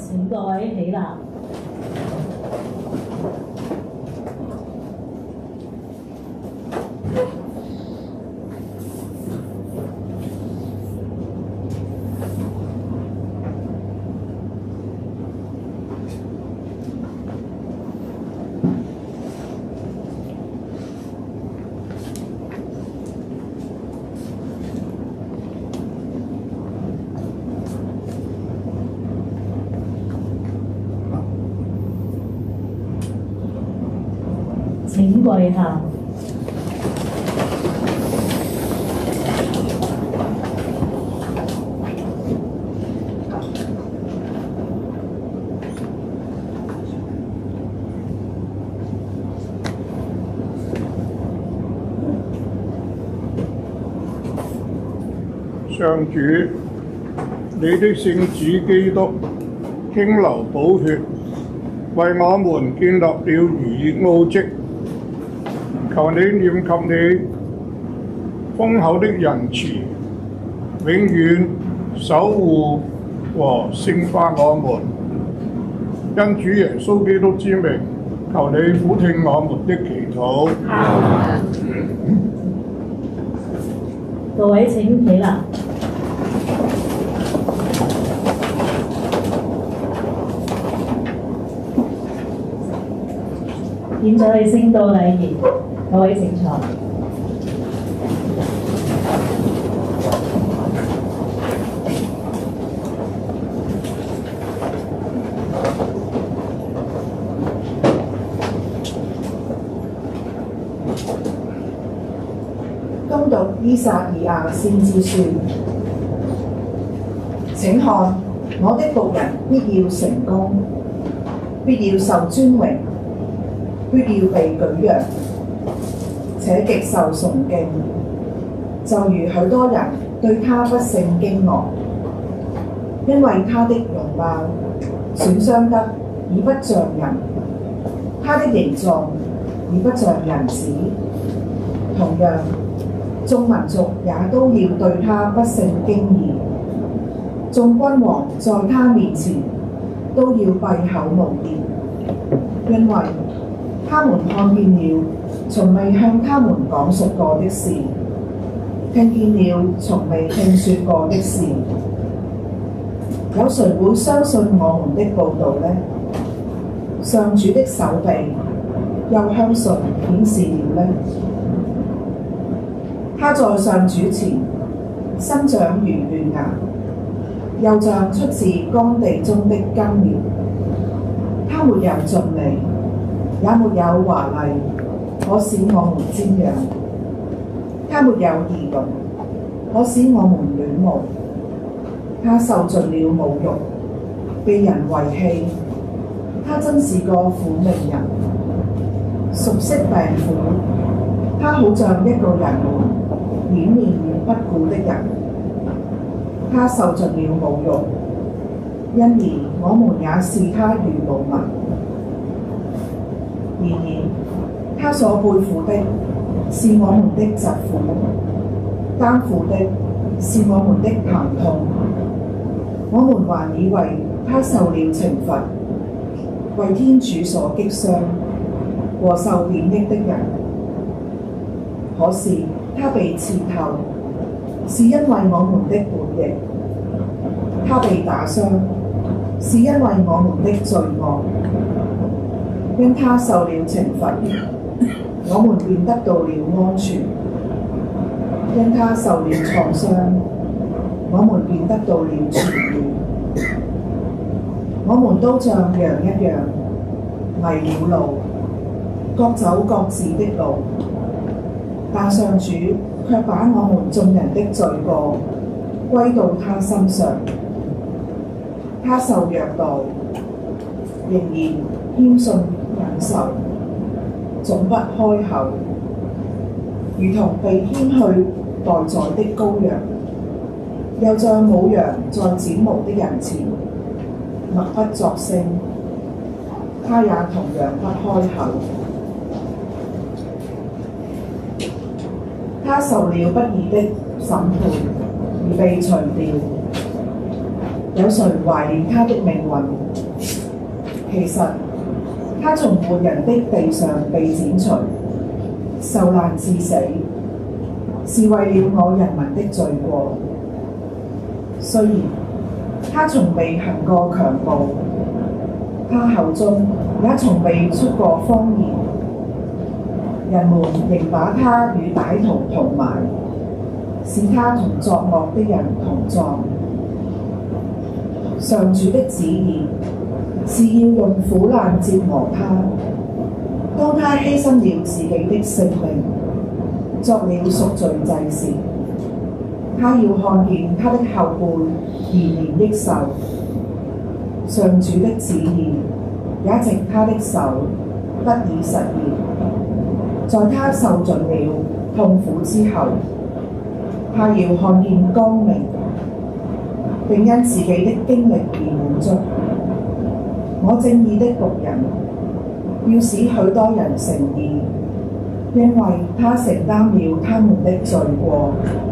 請各位起立。請跪下。 上主，你的聖子基督傾流寶血，為我們建立了如義奧蹟。求你念及你豐厚的仁慈，永遠守護和聖化我們。因主耶穌基督之名，求你俯聽我們的祈禱。 各位請起立。現在係聖道禮儀，各位請坐。 恭讀依撒意亞先知書，請看，我的僕人必要成功，必要受尊榮，必要被舉揚，且極受崇敬，就如許多人對他不勝驚愕，因為他的容貌損傷得已不像人，他的形狀已不像人子。同樣，眾民族也都要對他不勝驚異，眾君王在他面前都要閉口無言，因為他們看見了從未向他們講述過的事，聽見了從未聽說過的事。有誰會相信我們的報導呢？上主的手臂又向誰顯示了呢？他在上主前生長如嫩芽，又像出自乾地中的根苗。他沒有俊美，也沒有華麗，可使我們瞻仰。他沒有儀容，可使我們戀慕。他受盡了侮辱，被人遺棄。他真是個苦命人，熟悉病苦。他好像一個人們掩面不顧的人。他受盡了侮辱，因而我們也視他如無物。然而，他所背負的是我們的疾苦，擔負的是我們的疼痛。我們還以為他受了懲罰，為天主所擊傷和受貶抑的人。可是他被刺透，是因為我們的叛逆；他被打傷，是因為我們的罪惡。因他受了懲罰，我們便得到了安全；因他受了創傷，我們便得到了痊癒。我們都像羊一樣迷了路，各走各自的路，但上主卻把我們眾人的罪過歸到他身上。他受虐待，仍然謙遜忍受，總不開口，如同被牽去待宰的羔羊，又像母羊在剪毛的人前默不作聲。他也同樣不開口。他受了不義的審判而被除掉，有誰懷念他的命運？ 其實他從活人的地上被剪除，受難致死，是為了我人民的罪過。雖然他從未行過強暴，他口中也從未出過謊言，人們仍把他與歹徒同埋，使他同作惡的人同葬。上主的旨意是要用苦難折磨他，當他犧牲了自己的性命，作了贖罪祭時，他要看見他的後輩延年益壽。上主的旨意也藉他的手得以實現。在他受盡了痛苦之後，他要看見光明，並因自己的經歷而滿足。我正義的僕人要使許多人成義，因為他承擔了他們的罪過。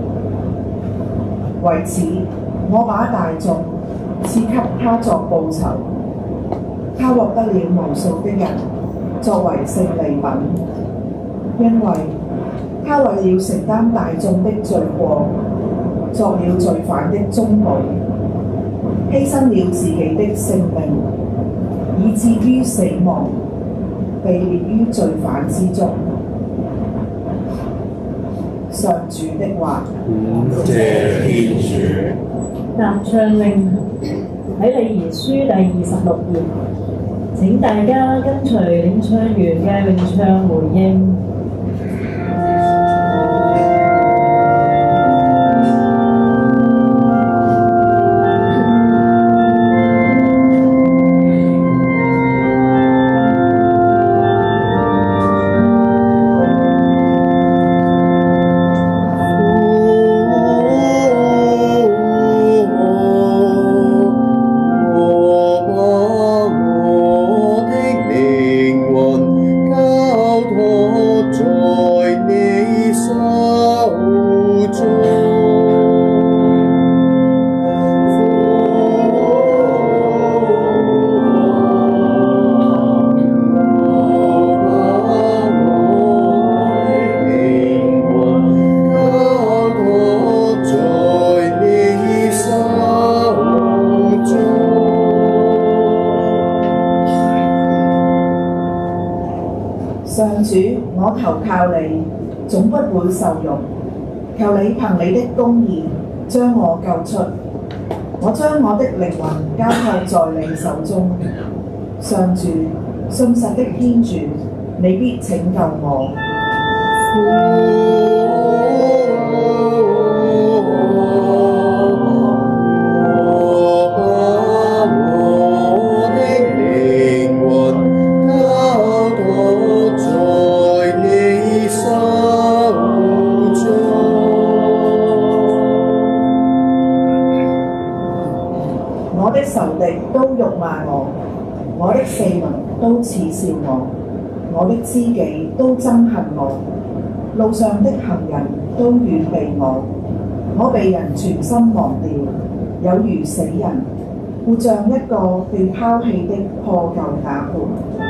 為此，我把大眾賜給他作報酬，他獲得了無數的人作為勝利品，因為他為了承擔大眾的罪過，作了罪犯的中保，犧牲了自己的性命，以至於死亡，被列於罪犯之中。上主的話。 謝天主。 答唱令喺禮儀書第26頁，請大家跟隨領唱員嘅詠唱回應。 上主，我投靠你，總不會受辱。求你憑你的公義將我救出，我將我的靈魂交託在你手中。上主，信實的天主，你必拯救我。我的仇敵都辱罵我，我的四鄰都恥笑我，我的知己都憎恨我，路上的行人都遠避我，我被人全心忘掉，有如死人，活像一個被拋棄的破舊瓦盆。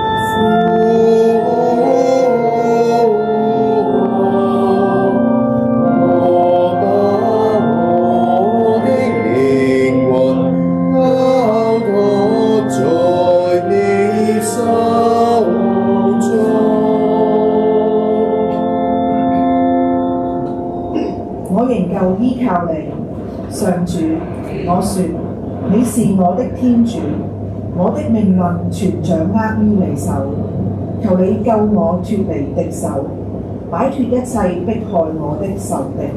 我仍舊依靠你，上主，我說你是我的天主，我的命運全掌握於你手，求你救我脫離敵手，擺脫一切迫害我的仇敵。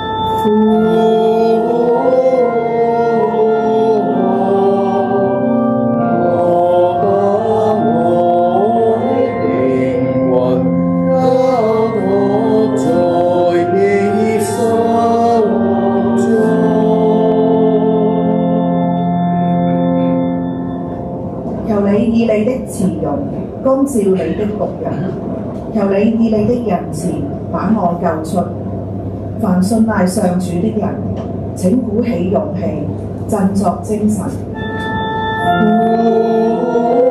求你以你的慈容光照你的僕人，求你以你的仁慈把我救出。凡信賴上主的人，請鼓起勇氣，振作精神。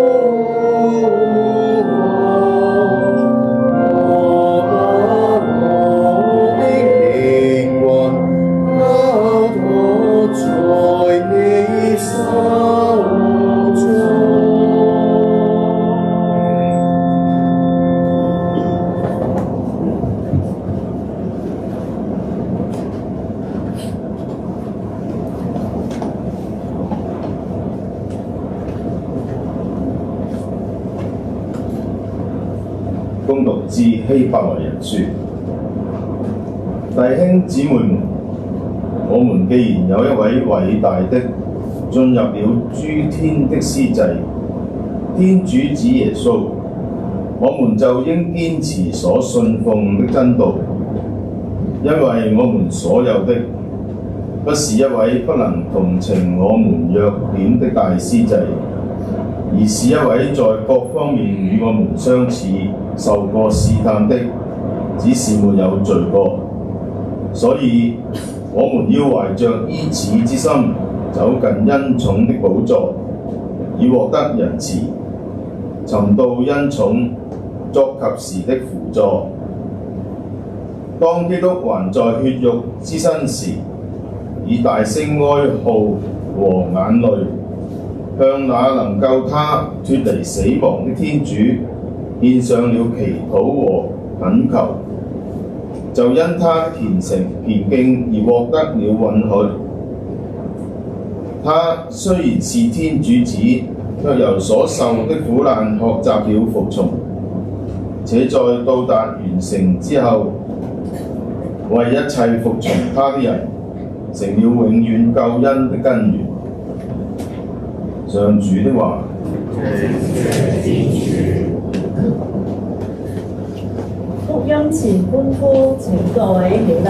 恭讀致希伯來人書。弟兄姊妹們，我們既然有一位偉大的進入了諸天的司祭，天主子耶穌，我們就應堅持所信奉的真道，因為我們所有的不是一位不能同情我們弱點的大司祭，而是一位在各方面與我們相似、受過試探的，只是沒有罪過。所以我們要懷着依恃之心，走近恩寵的寶座，以獲得仁慈，尋到恩寵，作及時的扶助。當基督還在血肉之身時，以大聲哀號和眼淚，向那能救他脫離死亡的天主獻上了祈禱和懇求，就因他虔誠虔敬而獲得了允許。他雖然是天主子，卻由所受的苦難學習了服從，且在到達完成之後，為一切服從他的人成了永遠救恩的根源。上主的話。 福音前歡呼，請各位起立。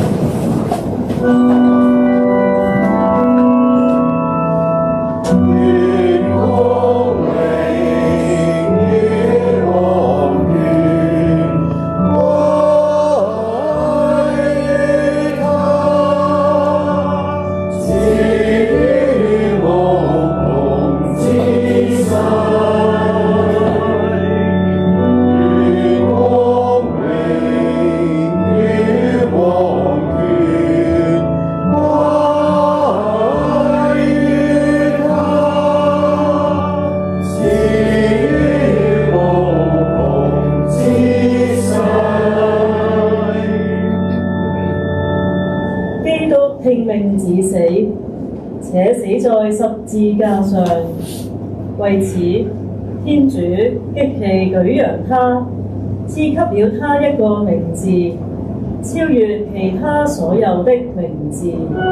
拼命致死，且死在十字架上。為此，天主激氣舉揚他，賜給了他一個名字，超越其他所有的名字。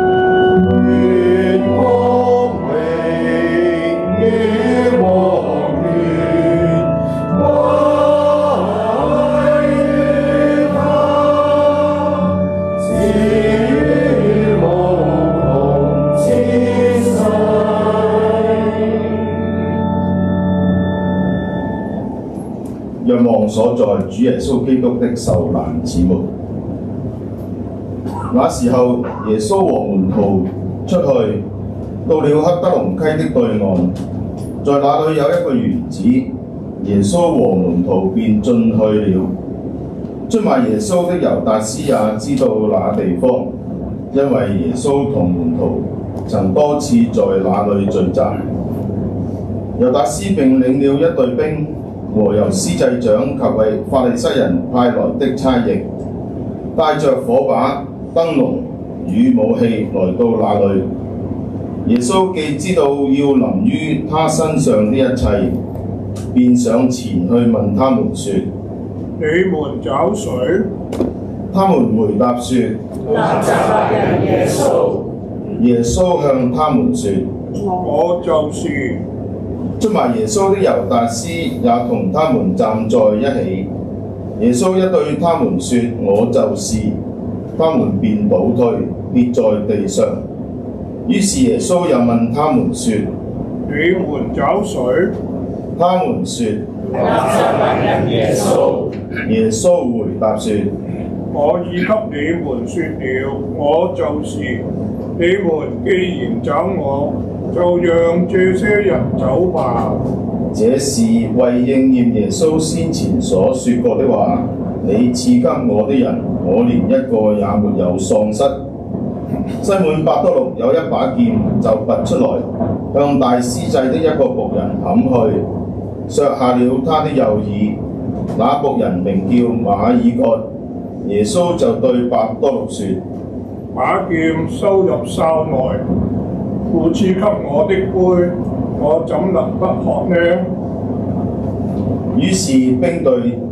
若望所在主耶穌基督的受難始末。那時候，耶穌和門徒出去，到了黑德龍溪的對岸，在那裏有一個園子，耶穌和門徒便進去了。出賣耶穌的猶達斯也知道那地方，因為耶穌同門徒曾多次在那裏聚集。猶達斯並領了一隊兵和由司祭長及為法利塞人派來的差役，帶着火把、燈籠與武器來到那裏。耶穌既知道要臨於他身上的一切，便上前去問他們說： 你們找誰？ 他們回答說： 納匝肋人耶穌。 耶穌向他們說： 我就是。 出賣耶穌的猶達斯也同他們站在一起。耶穌一對他們說：我就是。他們便倒退，跌在地上。於是耶穌又問他們說： 你們找誰？ 他們說： 納匝肋人耶穌。 耶穌回答說： 我已給你們說了，我就是。你們既然找我，就讓這些人走吧。 這是為應驗耶穌先前所說過的話：你賜給我的人，我連一個也沒有喪失。西滿伯多祿有一把劍，就拔出來，向大司祭的一個僕人砍去，削下了他的右耳。那僕人名叫馬爾各。耶穌就對伯多祿說： 把劍收入鞘內，父賜給我的杯，我怎能不喝呢？ 於是兵隊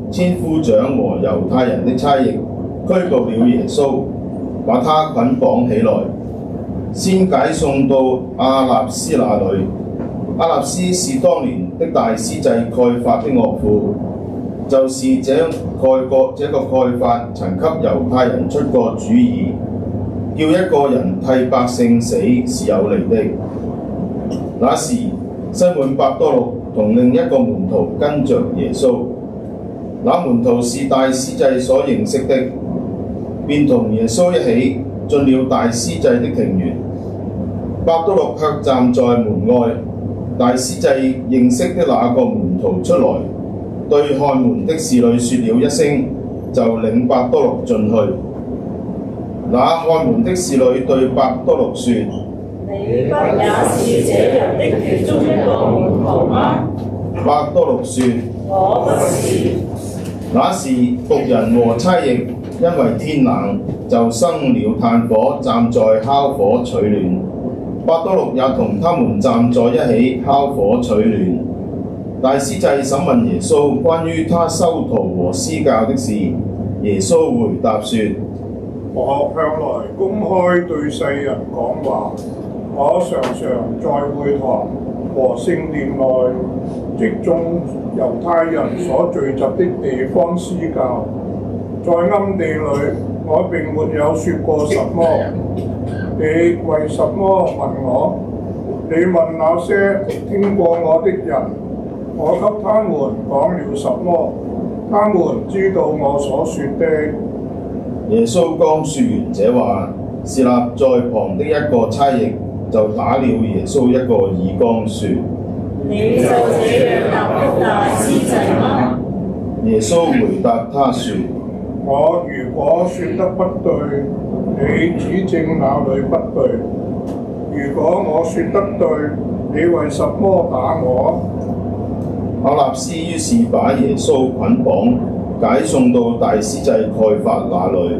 千夫長和猶太人的差役拘捕了耶穌，把他捆綁起來，先解送到亞納斯那裏。亞納斯是當年的大司祭蓋法的岳父，就是這個蓋法曾給猶太人出過主意，叫一個人替百姓死是有利的。那時西滿伯多祿同另一個門徒跟着耶穌，那門徒是大司祭所認識的，便同耶穌一起進了大司祭的庭園。伯多祿卻站在門外。大司祭認識的那個門徒出來，對看門的侍女說了一聲，就領伯多祿進去。那看門的侍女對伯多祿說： 你不也是這人的其中一個門徒嗎？ 伯多祿說： 我不是。 那時僕人和差役因為天冷，就生了炭火，站在烤火取暖。伯多祿也同他們站在一起烤火取暖。大司祭審問耶穌關於他修徒和施教的事，耶穌回答說： 我向來公開對世人講話，我常常在會堂和聖殿內，即眾猶太人所聚集的地方施教。在暗地裏，我並沒有說過什麼。你為什麼問我？你問那些聽過我的人，我給他們講了什麼？他們知道我所說的。 耶穌剛說完這話，侍立在旁的一個差役就打了耶穌一個耳光，說： 你就這樣立大司祭嗎？ 耶穌回答他說： 我如果說得不對，你指正哪裏不對？如果我說得對，你為什麼打我？ 亞納斯於是把耶穌捆綁，解送到大司祭蓋法那裏。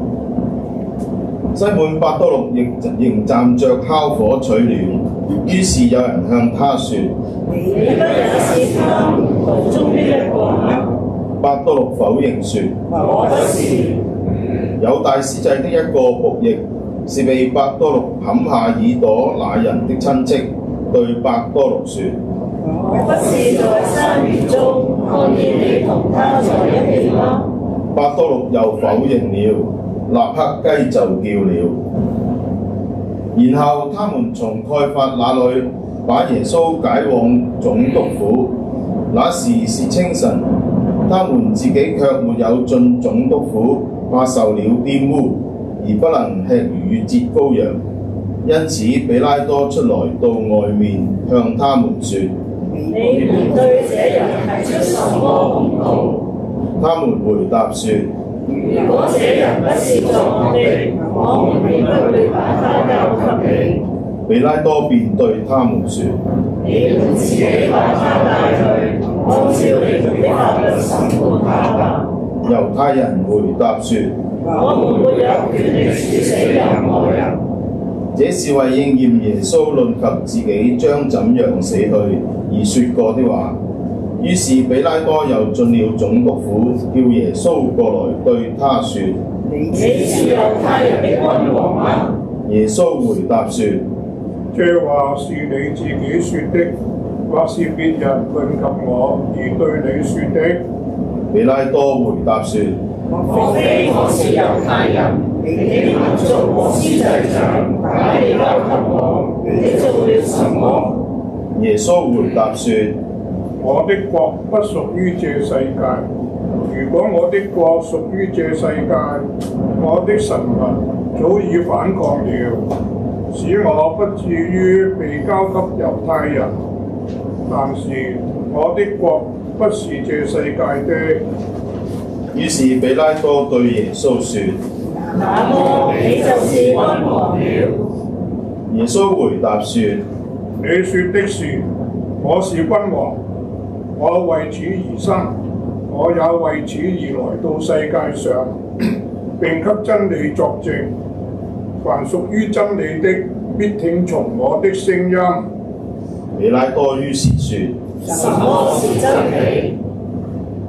西滿伯多祿亦仍站着烤火取暖，於是有人向他說： 你不也是他門徒中的一個嗎？ 伯多祿否認說： 我不是。 有大司祭的一個僕役是被伯多祿砍下耳朵那人的親戚，對伯多祿說： 我不是在山園中看見你同他在一起嗎？ 伯多祿又否認了，立刻雞就叫了。然後他們從蓋法那裏把耶穌解往總督府。那時是清晨，他們自己卻沒有進總督府，怕受了玷污，而不能吃逾越節羔羊。因此比拉多出來到外面向他們說： 你們對這人提出什麼控告？ 他們回答說： 如果這人不是作惡的，我們便不會把他交給你。 比拉多便對他們說： 你們自己把他帶去，按照你們的法律審判他吧。 猶太人回答說： 我們沒有權力處死任何人。 這是為應驗耶穌論及自己將怎樣死去而說過的話。於是比拉多又進了總督府，叫耶穌過來對他說： 你是猶太人的君王嗎？ 耶穌回答說： 這話是你自己說的，或是別人論及我而對你說的？ 比拉多回答說： 莫非我是猶太人？你的民族和司祭長把你交給我，你做了什麼？ 耶穌回答說： 我的國不屬於這世界。如果我的國屬於這世界，我的臣民早已反抗了，使我不至於被交給猶太人。但是我的國不是這世界的。 於是比拉多對耶穌說： 那麼你就是君王了。 耶穌回答說： 你說的是，我是君王，我為此而生，我也為此而來到世界上，並給真理作證。凡屬於真理的，必聽從我的聲音。 比拉多於是說： 什麼是真理？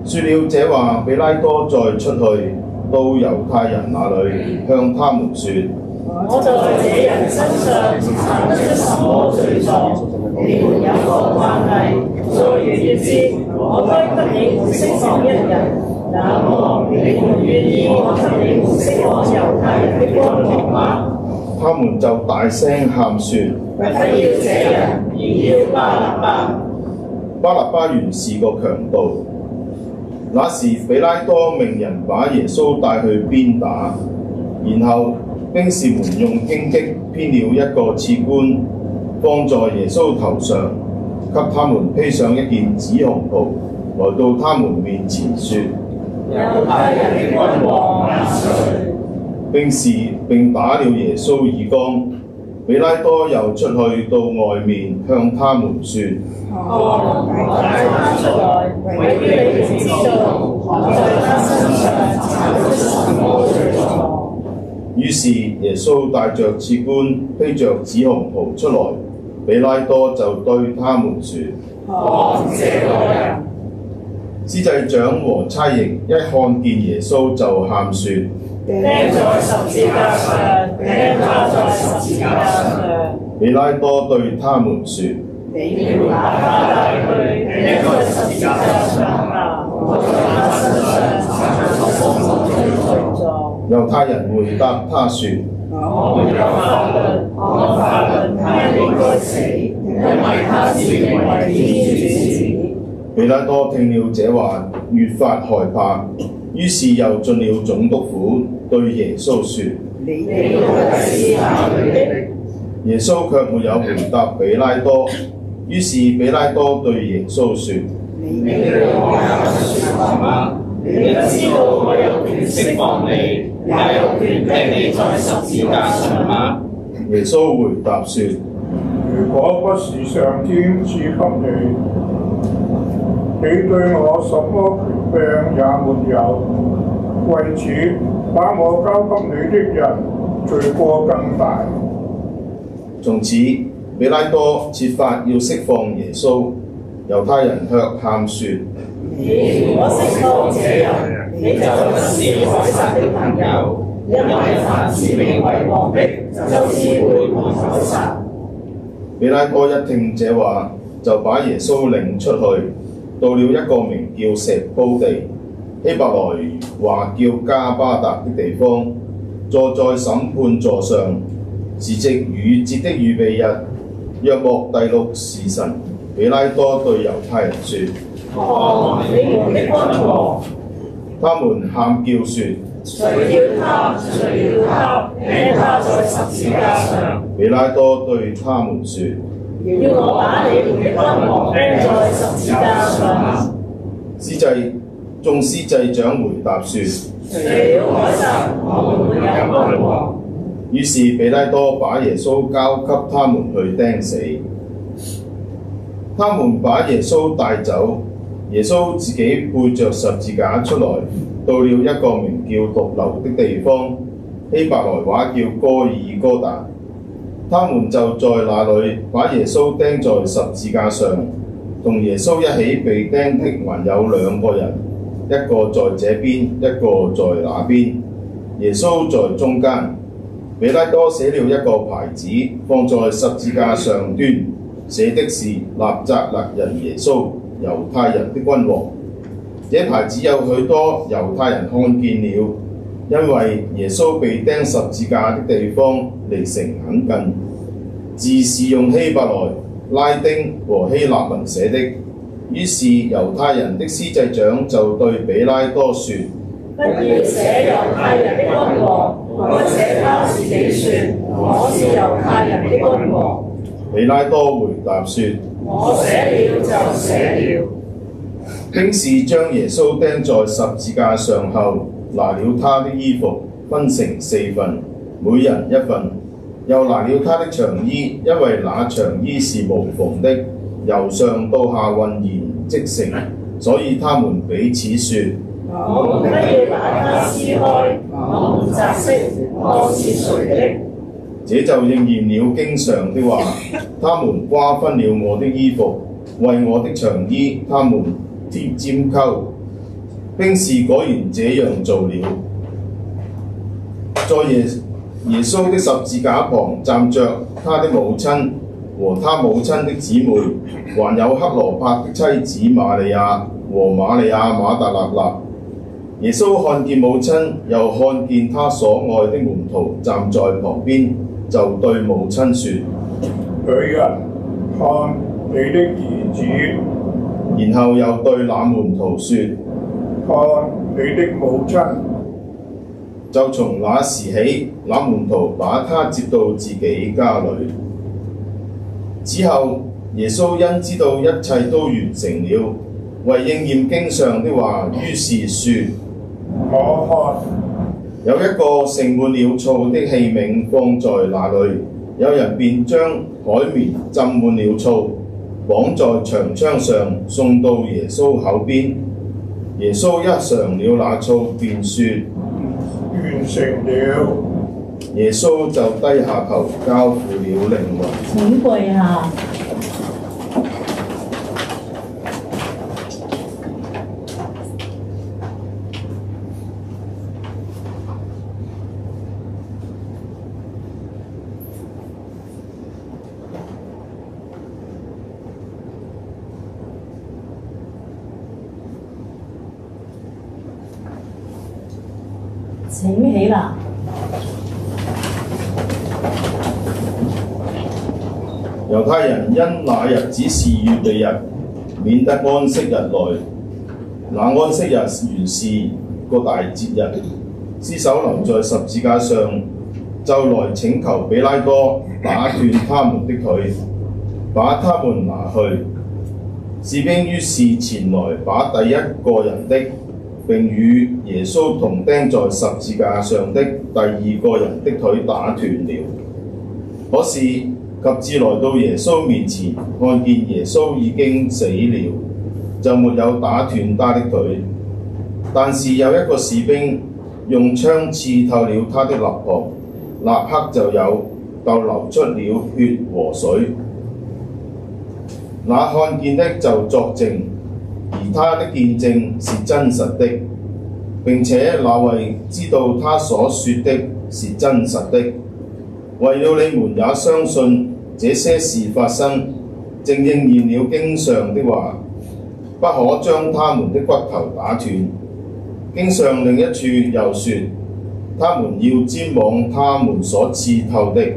說了這話，彼拉多再出去到猶太人那裏，向他們說： 我在這人身上查不出什麼罪狀，你們有何關係？所以要知，我該給你們釋放一人。那麼你們願意我給你們釋放猶太人的君王嗎？ 他們就大聲喊說： 不要這人，而要巴勒巴。 巴勒巴原是個強盜。那時彼拉多命人把耶穌帶去鞭打，然後兵士們用荊棘編了一個刺冠，放在耶穌頭上，給他們披上一件紫紅袍，來到他們面前說： 猶太人的君王萬歲！ 並打了耶穌耳光。彼拉多又出去到外面向他們說： 我帶他出來，為於你們知道我在他身上查不出什麼罪狀。 於是耶穌帶着刺冠，披着紫紅袍出來。彼拉多就對他們說： 看這個人！ 司祭長和差役一看見耶穌就喊說： 釘在十字架上，釘他在十字架上。 彼拉多對他們說： 你要把他帶去，釘在十字架上吧！我在他身上查不出什麼罪狀。 猶太人回答他說： 我們有法律，按法律他應該死，因為他自認為天主子。 彼拉多聽了這話，越發害怕，於是又進了總督府，對耶穌說： 你是哪裏的？ 耶穌卻沒有回答彼拉多。於是彼拉多對耶穌說： 你對我有說話嗎？你知道我有權釋放你，也有權釘你在十字架上嗎？ 耶穌回答說： 如果不是上天賜給你，你對我什麼權柄也沒有。為此，把我交給你的人，罪過更大。 從此，彼拉多設法要釋放耶穌。猶太人卻喊說： 如果釋放這人，你就不是凱撒的朋友，因為凡自命為王的，就是背叛凱撒。 彼拉多一聽這話，就把耶穌領出去，到了一個名叫石膏地，希伯來話叫加巴達的地方，坐在審判座上。時值逾節的預備日，約莫第6時辰，彼拉多對猶太人說： 看你們的君王！ 他們喊叫說： 誰要他？誰要他？釘他在十字架上！ 彼拉多對他們說： 要我把你們的君王釘在十字架上！ 眾司祭長回答說： 除了凱撒，我們沒有君王。 於是彼拉多把耶穌交給他們去釘死。他們把耶穌帶走，耶穌自己背着十字架出來，到了一個名叫髑髏的地方，希伯來話叫哥爾哥達。他們就在那裏把耶穌釘在十字架上，同耶穌一起被釘的還有2個人，一個在這邊，一個在那邊，耶穌在中間。彼拉多寫了一個牌子，放在十字架上端，寫的是納匝肋人耶穌，猶太人的君王。這牌子有許多猶太人看見了，因為耶穌被釘十字架的地方離城很近，字是用希伯來、拉丁和希臘文寫的。於是猶太人的司祭長就對彼拉多說： 不要寫猶太人的君王，該寫他自己說：我是猶太人的君王。 彼拉多回答說： 我寫了就寫了。 兵士將耶穌釘在十字架上後，拿了他的衣服分成4份，每人1份，又拿了他的長衣，因為那長衣是無縫的，由上到下渾然織成，所以他們彼此說： 我們不要把它撕開，我們擲骰，看是誰的。 這就應驗了經上的話，他們瓜分了我的衣服，為我的長衣他們填尖溝， 兵士果然這樣做了。在耶穌的十字架旁站着他的母親和他母親的姊妹，還有克羅帕的妻子瑪利亞和瑪利亞馬達勒納。耶穌看見母親，又看見他所愛的門徒站在旁邊，就對母親說： 女人，看你的兒子。 然後又對那門徒說： 看你的母親。 就從那時起，那門徒把他接到自己家裏。此後，耶穌因知道一切都完成了，為應驗經上的話，於是說： 我看有一個盛滿了醋的器皿放在那裏，有人便將海綿浸滿了醋，綁在長槍上，送到耶穌口邊。耶穌一嘗了那醋，便說： 完成了。 耶穌就低下頭，交付了靈魂。 請跪下。請起立。 猶太人因那日子是預備日，免得安息日來。那安息日原是個大節日，屍首留在十字架上，就來請求比拉多打斷他們的腿，把他們拿去。士兵於是前來把第一個人的並與耶穌同釘在十字架上的第二個人的腿打斷了。可是及至來到耶穌面前，看見耶穌已經死了，就沒有打斷他的腿。但是有一個士兵用槍刺透了他的肋旁，立刻就流出了血和水。那看見的就作證，而他的見證是真實的。並且那位知道他所說的是真實的，為了你們也相信這些事發生，正應驗了經上的話，不可將他們的骨頭打斷。經上另一處又說，他們要瞻往他們所刺透的。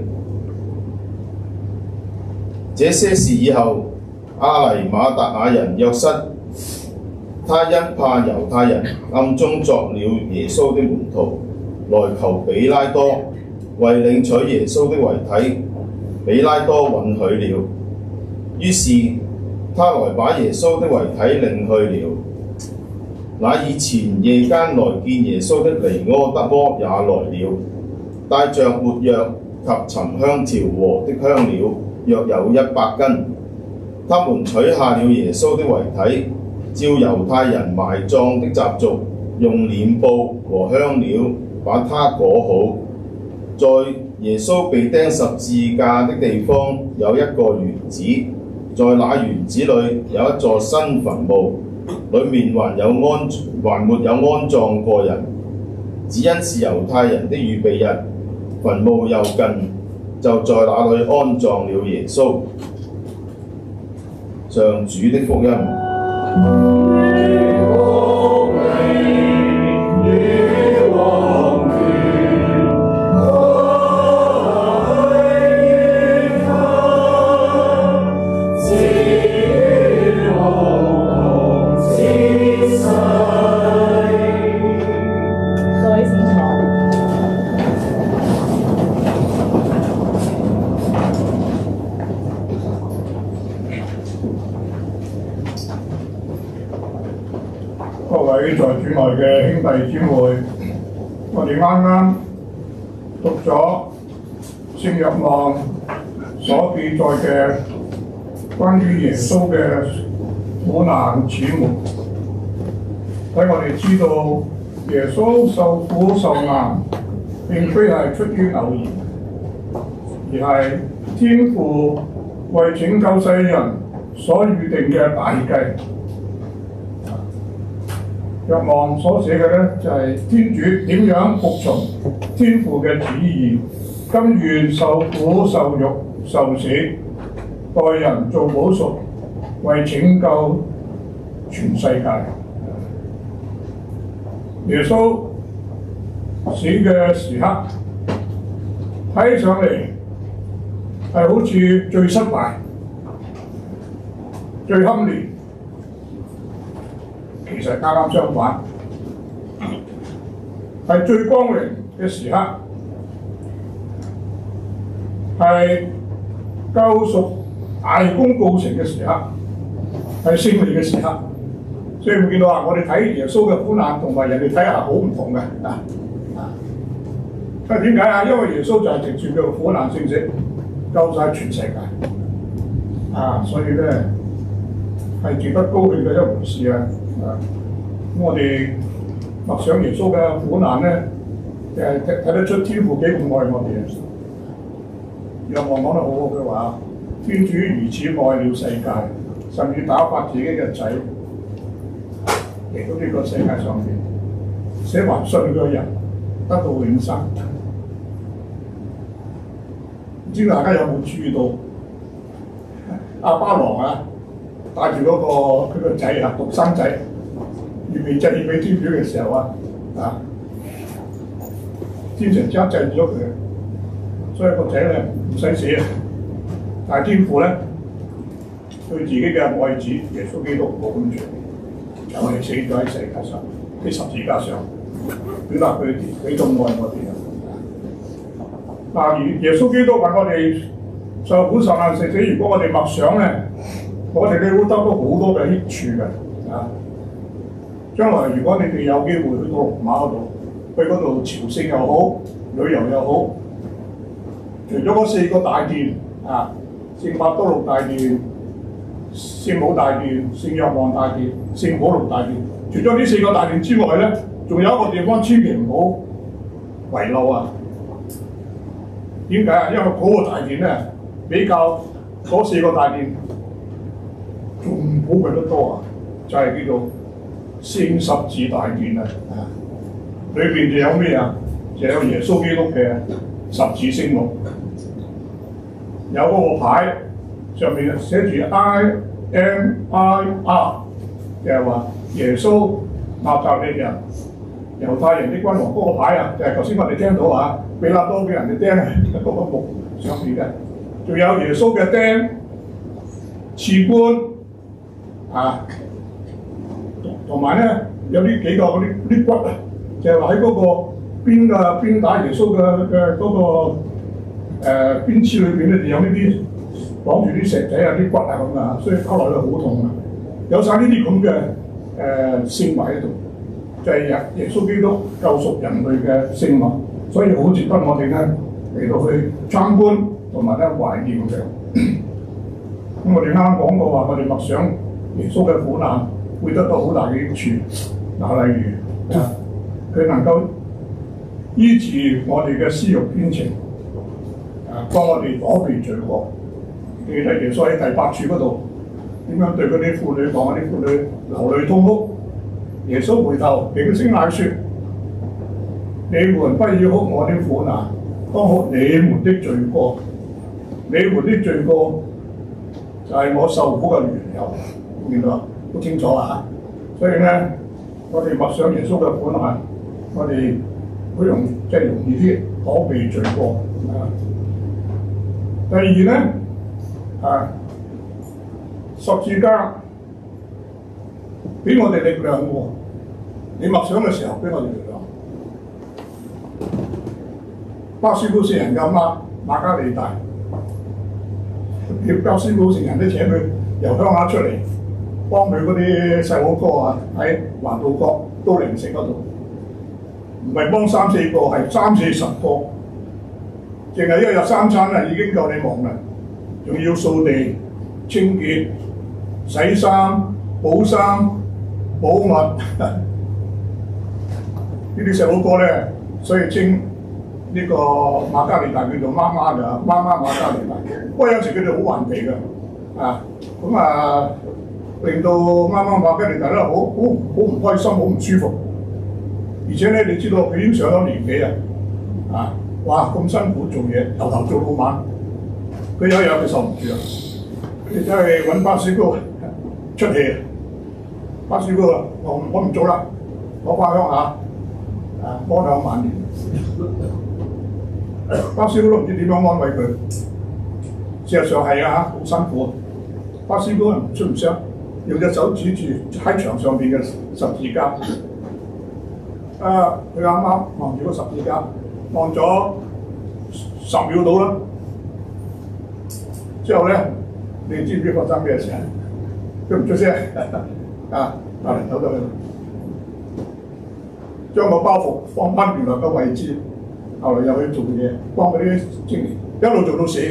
這些事以後，亞黎馬達亞人約瑟，他因怕猶太人，暗中作了耶穌的門徒，來求比拉多，為領取耶穌的遺體。比拉多允許了，於是他來把耶穌的遺體領去了。那以前夜間來見耶穌的尼柯德摩也來了，帶着沒藥及沉香調和的香料，約有100斤。他們取下了耶穌的遺體，照猶太人埋葬的習俗，用殮布和香料把它裹好。在耶穌被釘十字架的地方有一個園子，在那園子裏有一座新墳墓，裏面還沒有安葬過人，只因是猶太人的預備日，墳墓又近，就在那裏安葬了耶穌。上主的福音。 各位在主內嘅兄弟姊妹，我哋啱啱讀咗聖若望所記載嘅關於耶穌嘅苦難始末，使我哋知道耶穌受苦受難並非係出於偶然，而係天父為拯救世人所預定嘅大計。 若望所寫嘅咧就係、天主點樣服從天父嘅旨意，甘願受苦受辱受死，代人做補贖，為拯救全世界。耶穌死嘅時刻睇上嚟係好似最失敗、最堪憐，其實啱啱相反，係最光榮嘅時刻，係救贖大功告成嘅時刻，係勝利嘅時刻。所以會見到我哋睇耶穌嘅苦難同埋人哋睇下好唔同嘅因為點解啊？因為耶穌就係藉住佢苦難聖死救晒全世界所以咧係值得高興嘅一回事咁我哋默想耶穌嘅苦難咧，睇得出天父幾咁愛我哋。若望講得好好嘅話，天主如此愛了世界，甚至打發自己嘅仔嚟到呢個世界上面，使還信嘅人得到永生。唔知大家有冇注意到亞巴郎帶住嗰佢個仔獨生仔，預備祭獻俾天主嘅時候天神即刻制咗佢，所以個仔咧唔使死但係天父咧對自己嘅愛子耶穌基督冇咁做，就係死咗喺世界上，喺十字架上，表達佢幾咁愛我哋耶穌基督為我哋受苦受難受死，如果我哋默想咧，我哋會得到好多嘅益處嘅將來如果你哋有機會去到羅馬嗰度，去嗰度朝聖又好，旅遊又好，除咗嗰4個大殿聖伯多祿大殿、聖母大殿、聖若望大殿、聖保祿大殿，除咗呢4個大殿之外咧，仲有一個地方千祈唔好遺漏點解因為嗰個大殿咧比較嗰4個大殿仲寶貴得多就係叫做聖十字大殿裏邊就有咩就有耶穌基督嘅十字聖木，有嗰個牌上面寫住 IMIR， 就係話耶穌納匝肋人猶太人的君王嗰個牌就係頭先我哋聽到比拉多俾人哋釘喺嗰個木上面嘅，仲有耶穌嘅釘、刺冠同埋咧有呢幾個嗰啲骨就係話喺嗰個邊打耶穌嘅嗰個邊刺裏邊咧，就有呢啲綁住啲石仔啲骨咁所以交落去好痛有晒呢啲咁嘅聖物喺度，就係耶穌基督救贖人類嘅聖物，所以好值得我哋咧嚟到去參觀同埋咧懷念嘅。咁我哋啱啱講過話，我哋默想耶穌嘅苦難會得到好大嘅益處。例如佢能夠醫治我哋嘅私慾偏情，幫我哋躲避罪惡。記得耶穌喺第8處嗰度點樣對嗰啲婦女講，啲婦女流淚痛哭。耶穌回頭並聲嗌說：你們不要哭我的苦難，當哭你們的罪過。你們的罪過就係我受苦嘅緣由。見到好清楚所以咧，我哋默想耶穌嘅苦難，我哋好容易啲躲避罪過。第二咧十字架俾我哋力量喎。你默想嘅時候俾我哋力量。巴斯夫聖人嘅媽瑪加利大，巴斯夫聖人都請佢由鄉下出嚟，幫佢嗰啲細佬哥喺環道角都靈城嗰度，唔係幫3、4個，係30、40個，淨係一日3餐已經夠你忙啦，仲要掃地、清潔、洗衫、補衫、保密。呢啲細佬哥咧，所以稱呢個瑪加利大叫做媽媽瑪加利大。不過有時佢哋好頑皮嘅， 令到啱啱馬加利大咧好唔開心，好唔舒服。而且咧，你知道佢已經上咗年紀啊，哇咁辛苦做嘢，由頭做到晚，佢有一日佢受唔住啊，佢走去揾巴士哥出氣。巴士哥話：我唔做啦，我翻鄉下安享晚年。巴士哥都唔知點樣安慰佢。事實上係啊，好辛苦。巴士哥唔出唔聲，用隻手指住喺牆上邊嘅十字架。佢啱啱望住個十字架，望咗10秒到啦。之後咧，你知唔知發生咩事啊？佢唔出聲大人走咗去，將個包袱放翻原來嘅位置，後來又去做嘢，幫嗰啲青年一路做到死。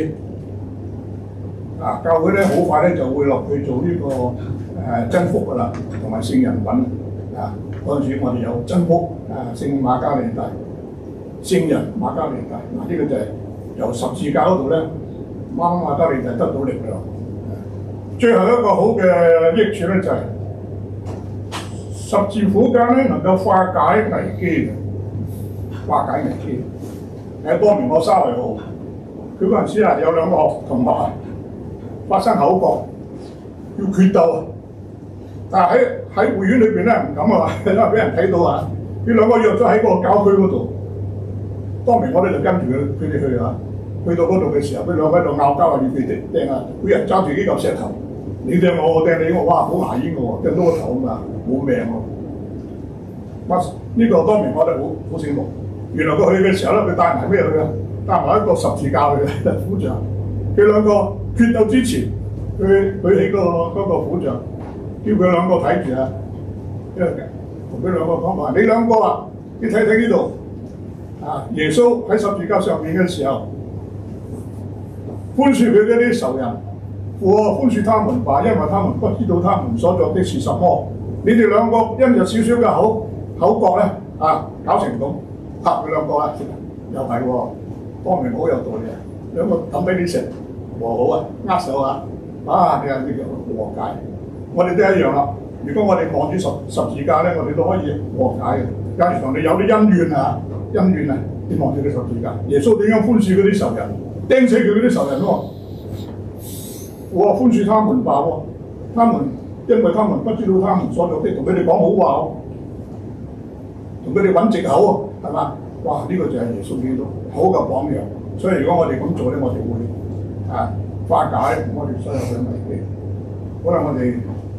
教會咧好快咧就會落去做呢個真福噶啦，同埋聖人品嗰陣時我哋有真福聖馬加利大、聖人馬加利大，呢個就係由十字架嗰度咧，馬加利大得到力量。最後一個好嘅益處咧就係、十字苦架咧能夠化解危機，化解危機。當年我沙維號，佢嗰陣時有兩個同學發生口角，要決鬥，但係喺會院裏邊咧唔敢因為俾人睇到佢兩個約咗喺個郊區嗰度。當年我哋就跟住佢哋去到嗰度嘅時候，佢兩個喺度拗交要佢哋掟每人揸住幾嚿石頭，你掟我，我掟你，哇好牙煙嘅喎，掟到個頭冇命喎。呢個當年我哋好醒目。原來佢去嘅時候咧，佢帶埋咩去啊？帶埋一個十字架去嘅苦像。佢兩個決鬥之前，佢舉起嗰個苦像，叫佢兩個睇住同佢兩個講話：你兩個你睇睇呢度耶穌喺十字架上面嘅時候，寬恕佢嗰啲仇人，父啊，寬恕他們吧，因為他們不知道他們所作的是什麼。你哋兩個因着少少嘅口角咧搞成咁，佢兩個又係喎，當年好有道理兩個抌俾你食。和好握手你係呢個和解，我哋都一樣啦。如果我哋望住十字架咧，我哋都可以和解嘅。假如同你有啲恩怨你望住個十字架，耶穌點樣寬恕嗰啲仇人，釘死佢嗰啲仇人喎？我話寬恕他們吧喎，因為他們不知道他們所做的，同佢哋講好話同佢哋揾藉口係嘛？哇！呢個就係耶穌基督好嘅榜樣。所以如果我哋咁做咧，我哋會化解我哋所有嘅危機。可能我哋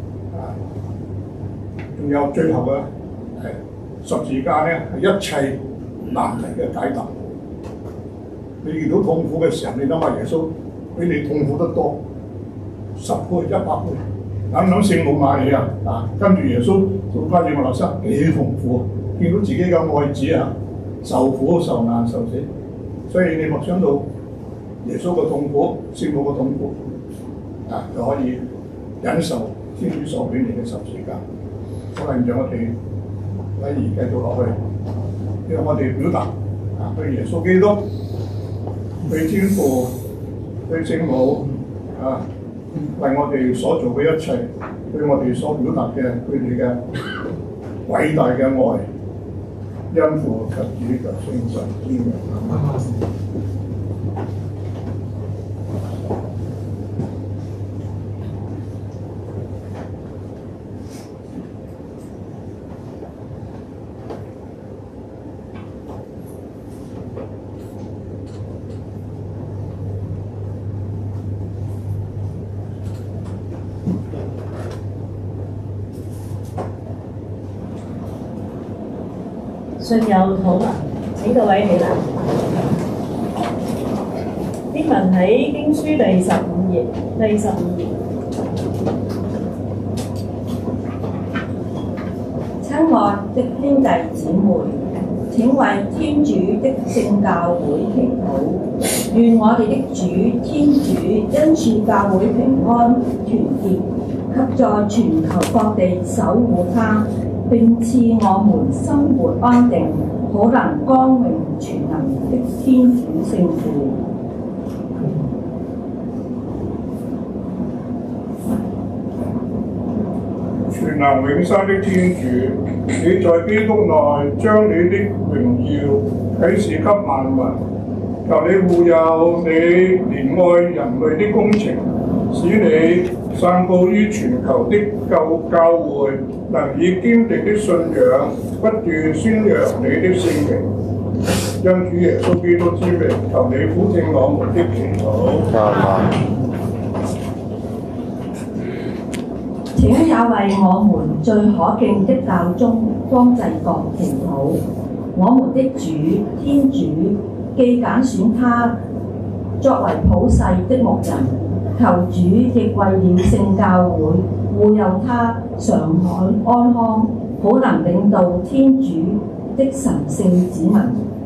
仲有最後嘅十字架咧，係一切難題嘅解答。你遇到痛苦嘅時候，你諗下耶穌比你痛苦得多10倍、100倍。諗聖母瑪利亞跟住耶穌做翻耶路撒冷幾痛苦，見到自己嘅愛子受苦受難受死，所以你莫想到耶穌嘅痛苦、聖母嘅痛苦就可以忍受天主所俾你嘅十字架。可能讓我哋可以繼續落去，因為我哋表達對耶穌基督、對天父、對聖母為我哋所做嘅一切，對我哋所表達嘅佢哋嘅偉大嘅愛，因父及子及聖神之名。 信友禱文，請各位起立。經文喺經書第15頁， 親愛的兄弟姊妹，請為天主的聖教會祈禱，願我哋的主天主因賜教會平安團結，及在全球各地守護它，並賜我們生活安定，好能光榮全能的天主聖父。 全能永生的天主，你在基督內將你的榮耀啟示給萬民，求你護佑你憐愛人類的工程，使你散佈於全球的教會能以堅定的信仰不斷宣揚你的聖名。因主耶穌基督之名，求你俯聽我們的祈禱。 請也為我們最可敬的教宗方濟各祈禱。我們的主天主既揀選他作為普世的牧人，求主亦為了聖教會護佑他常安康，好能領導天主的神聖子民。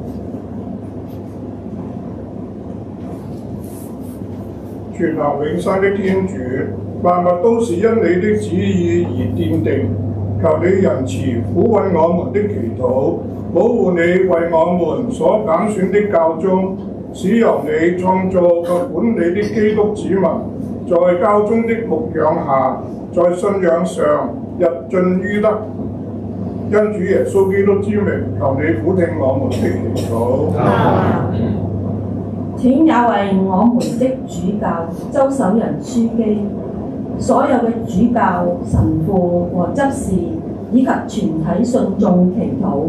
全能永生的天主，萬物都是因你的旨意而奠定，求你仁慈撫慰我們的祈禱，保護你為我們所揀選的教宗，使由你創造及管理的基督子民，在教宗的牧養下，在信仰上日進於德。因主耶穌基督之名，求你俯聽我們的祈禱。 請也為我們的主教周守仁樞機、所有嘅主教、神父和執事以及全體信眾祈禱。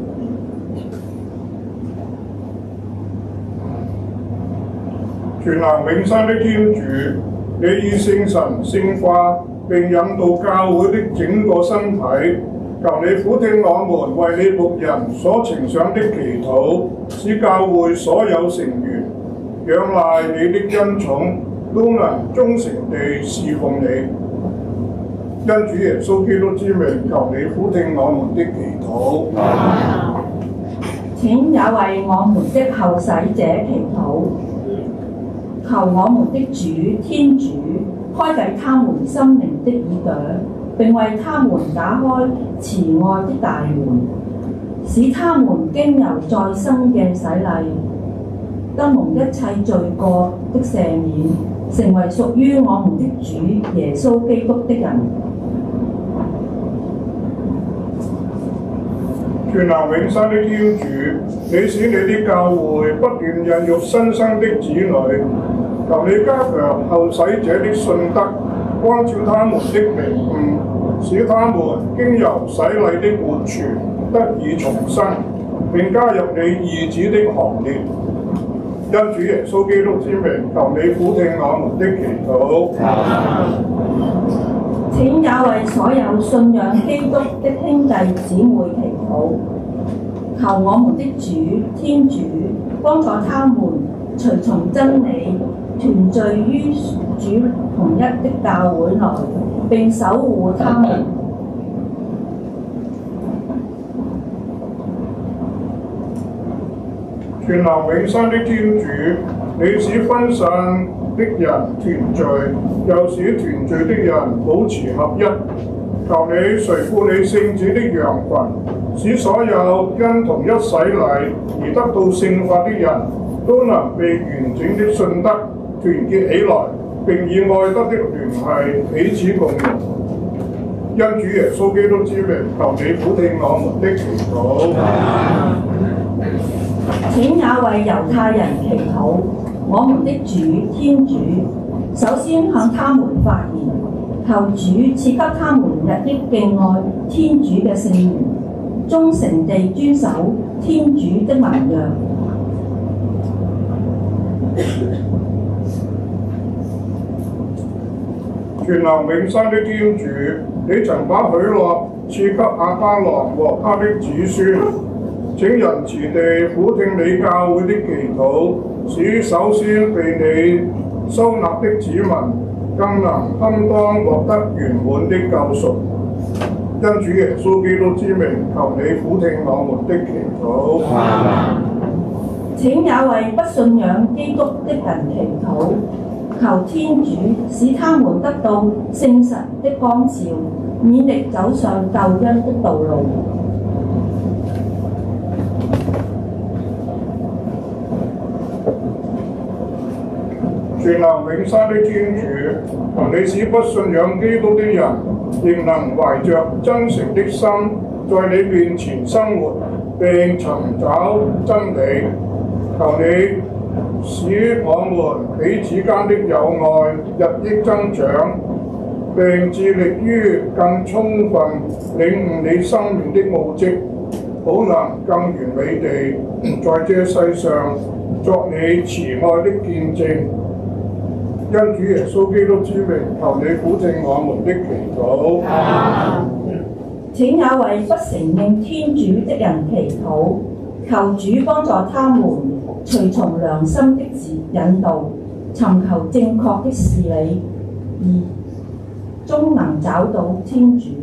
全能永生的天主，你以聖神聖化並引導教會的整個身體，求你俯聽我們為你僕人所呈上的祈禱，使教會所有成員仰賴你的恩寵，都能忠誠地侍奉你。因主耶穌基督之名，求你俯聽我們的祈禱。 請也為我們的後使者祈禱，求我們的主天主開啟他們心靈的耳朵，並為他們打開慈愛的大門，使他們經由再生嘅洗禮，得蒙一切罪過的赦免，成為屬於我們的主耶穌基督的人。 全能永生的天主，你使你的教會不斷孕育新生的子女，求你加強後使者的信德，光照他們的明悟，使他們經由洗禮的活泉得以重生，並加入你義子的行列。因主耶穌基督之名，求你俯聽我們的祈禱。 請也為所有信仰基督的兄弟姊妹祈禱，求我們的主天主幫助他們隨從真理，團聚於主同一的教會內，並守護他們。 全能永生的天主，你使分散的人團聚，又使團聚的人保持合一。求你垂顧你聖子的羊群，使所有因同一洗禮而得到聖法的人都能被完整的信德團結起來，並以愛德的聯繫彼此共融。因主耶穌基督之名，求你俯聽我們的祈禱。 請也為猶太人祈禱，我們的主天主首先向他們發言，求主賜給他們日益敬愛天主嘅聖言，忠誠地遵守天主的盟約。 全能永生的天主，你曾把許諾賜給亞巴郎和他的子孫，請仁慈地俯聽你教會的祈禱，使首先被你收納的子民更能堪當獲得圓滿的救贖。因主耶穌基督之名，求你俯聽我們的祈禱。 請也為不信仰基督的人祈禱，求天主使他們得到聖神的光照，勉力走上救恩的道路。 全全能永生的天主，求你使不信仰基督的人，仍能懷着真誠的心，在你面前生活並尋找真理。求你使我們彼此間的友愛日益增長，並致力於更充分領悟你生命的奧蹟，好能更完美地在這世上作你慈愛的見證。因主耶穌基督之名，求你俯聽我們的祈禱。 請也為不承認天主的人祈禱，求主幫助他們隨從良心的引導，尋求正確的事理，而終能找到天主。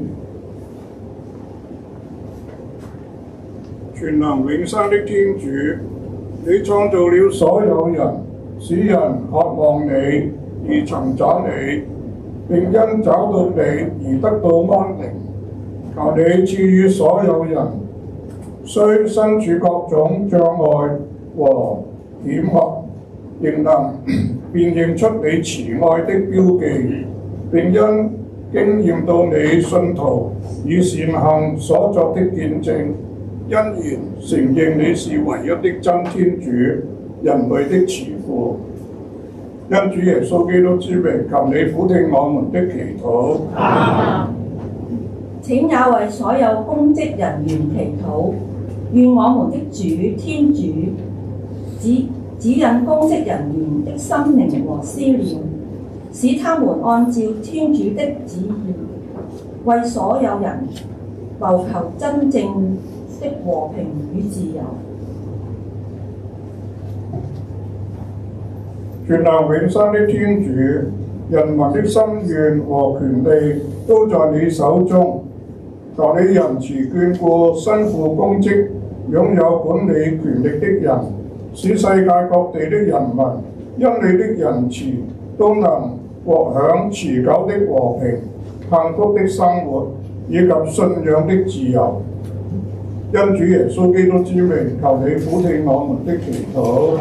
全能永生的天主，你創造了所有人，使人渴望你而尋找你，並因找到你而得到安寧。求你賜予所有人，雖身處各種障礙和險惡，仍能辨認出你慈愛的標記，並因經驗到你信徒以善行所作的見證，欣然承認你是唯一的真天主，人類的慈父。因主耶穌基督之名，求你俯聽我們的祈禱。 請也為所有公職人員祈禱，願我們的主天主指引公職人員的心靈和思念，使他們按照天主的旨意，為所有人謀求真正的和平與自由。 全能永生的天主，人民的心願和權利都在你手中。求你仁慈眷顧身負公職、擁有管理權力的人，使世界各地的人民因你的仁慈都能獲享持久的和平、幸福的生活以及信仰的自由。因主耶穌基督之名，求你俯聽我們的祈禱。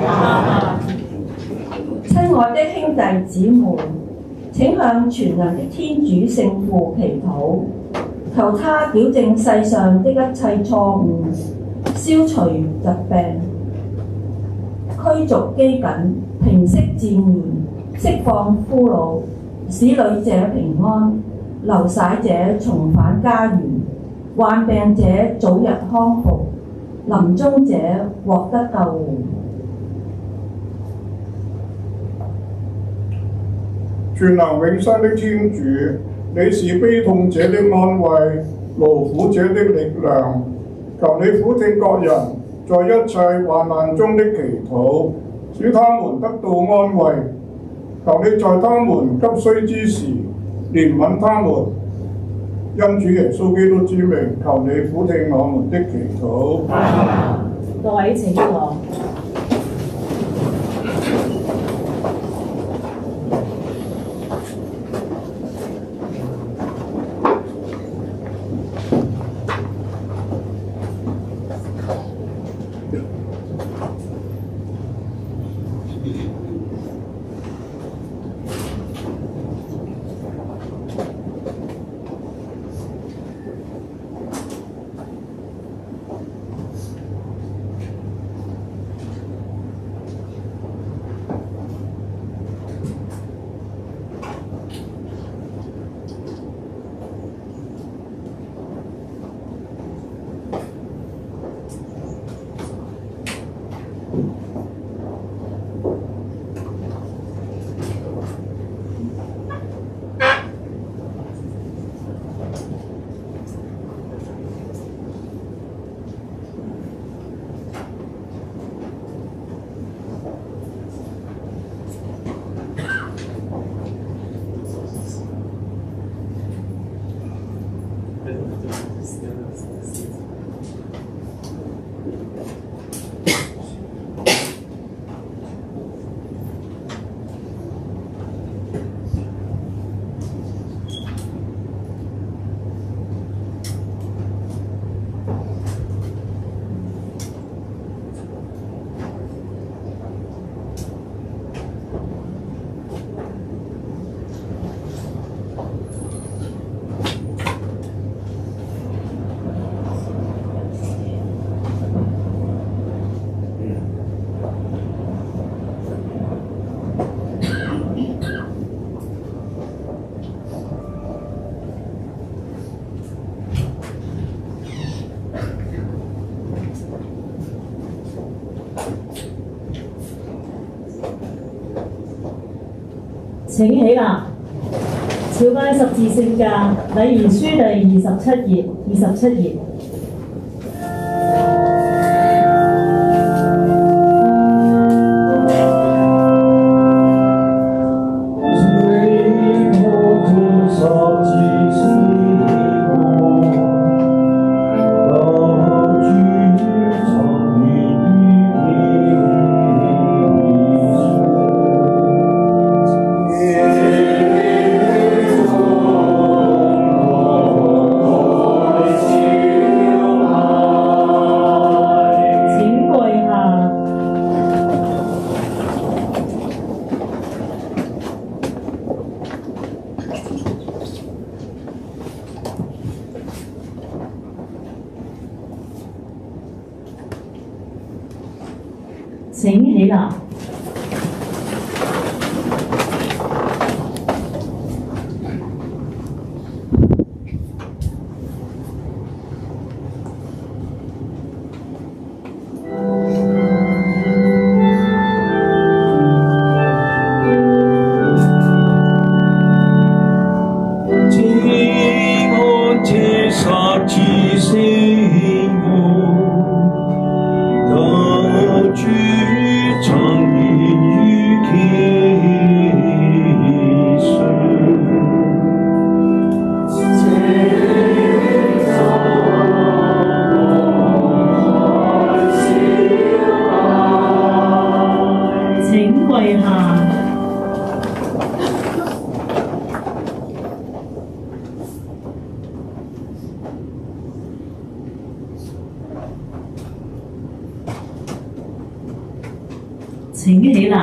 親愛的兄弟姊妹，請向全能的天主聖父祈禱，求他矯正世上的一切錯誤，消除疾病，驅逐饑饉，平息戰亂，釋放俘虜，使旅者平安，流徙者重返家園，患病者早日康復，臨終者獲得救援。 全能永生的天主，你是悲痛者的安慰，勞苦者的力量。求你俯聽各人在一切患難中的祈禱，使他們得到安慰。求你在他們急需之時憐憫他們。因主耶穌基督之名，求你俯聽我們的祈禱。 各位請坐。 請起立，朝拜十字聖架，禮儀書第27頁。請起立。請起立。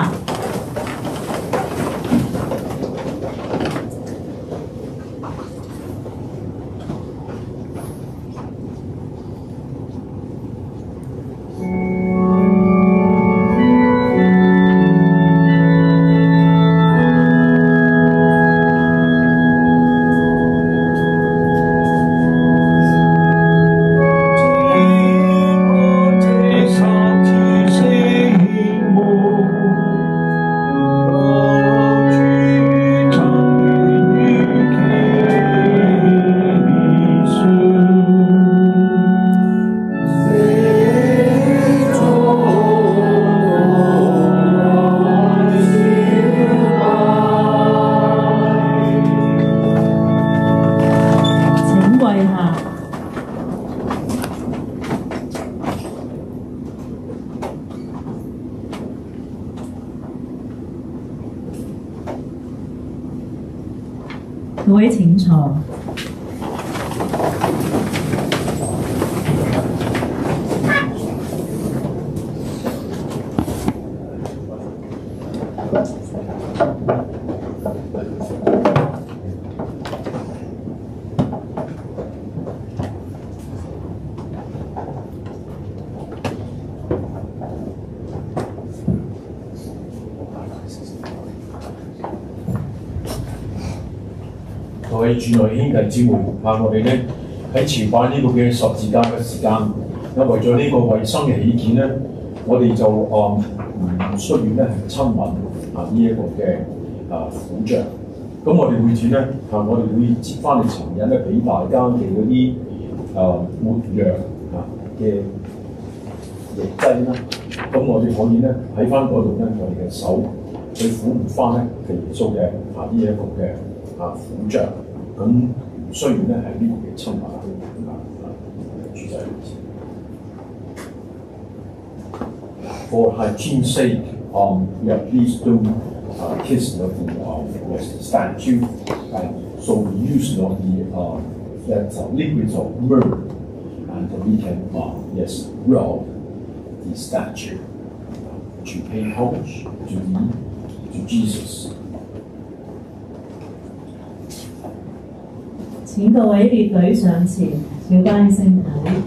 各位請坐。 各位主內兄弟姊妹，我哋咧喺朝拜呢個嘅十字架嘅時間，為咗呢個衞生嘅起見咧，我哋就唔需要咧親吻呢一個嘅苦像。咁我哋每次咧我哋會接翻嚟尋日咧俾大家嘅嗰啲抹藥嘅液劑啦。咁我哋可以咧喺翻嗰度咧，我哋嘅手去撫摸翻咧嘅耶穌嘅呢一個嘅苦像。咁唔需要咧係呢個嘅親吻主仔。For hygiene's sake, please don't kiss the statue, and so we use that liquid of myrrh, and we can rub the statue to pay homage to Jesus. 請各位列隊上前，朝拜聖體。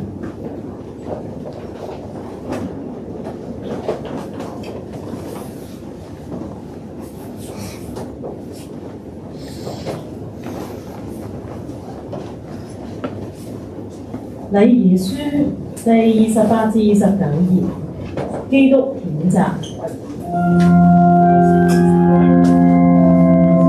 禮儀書第28至29頁，基督譴責。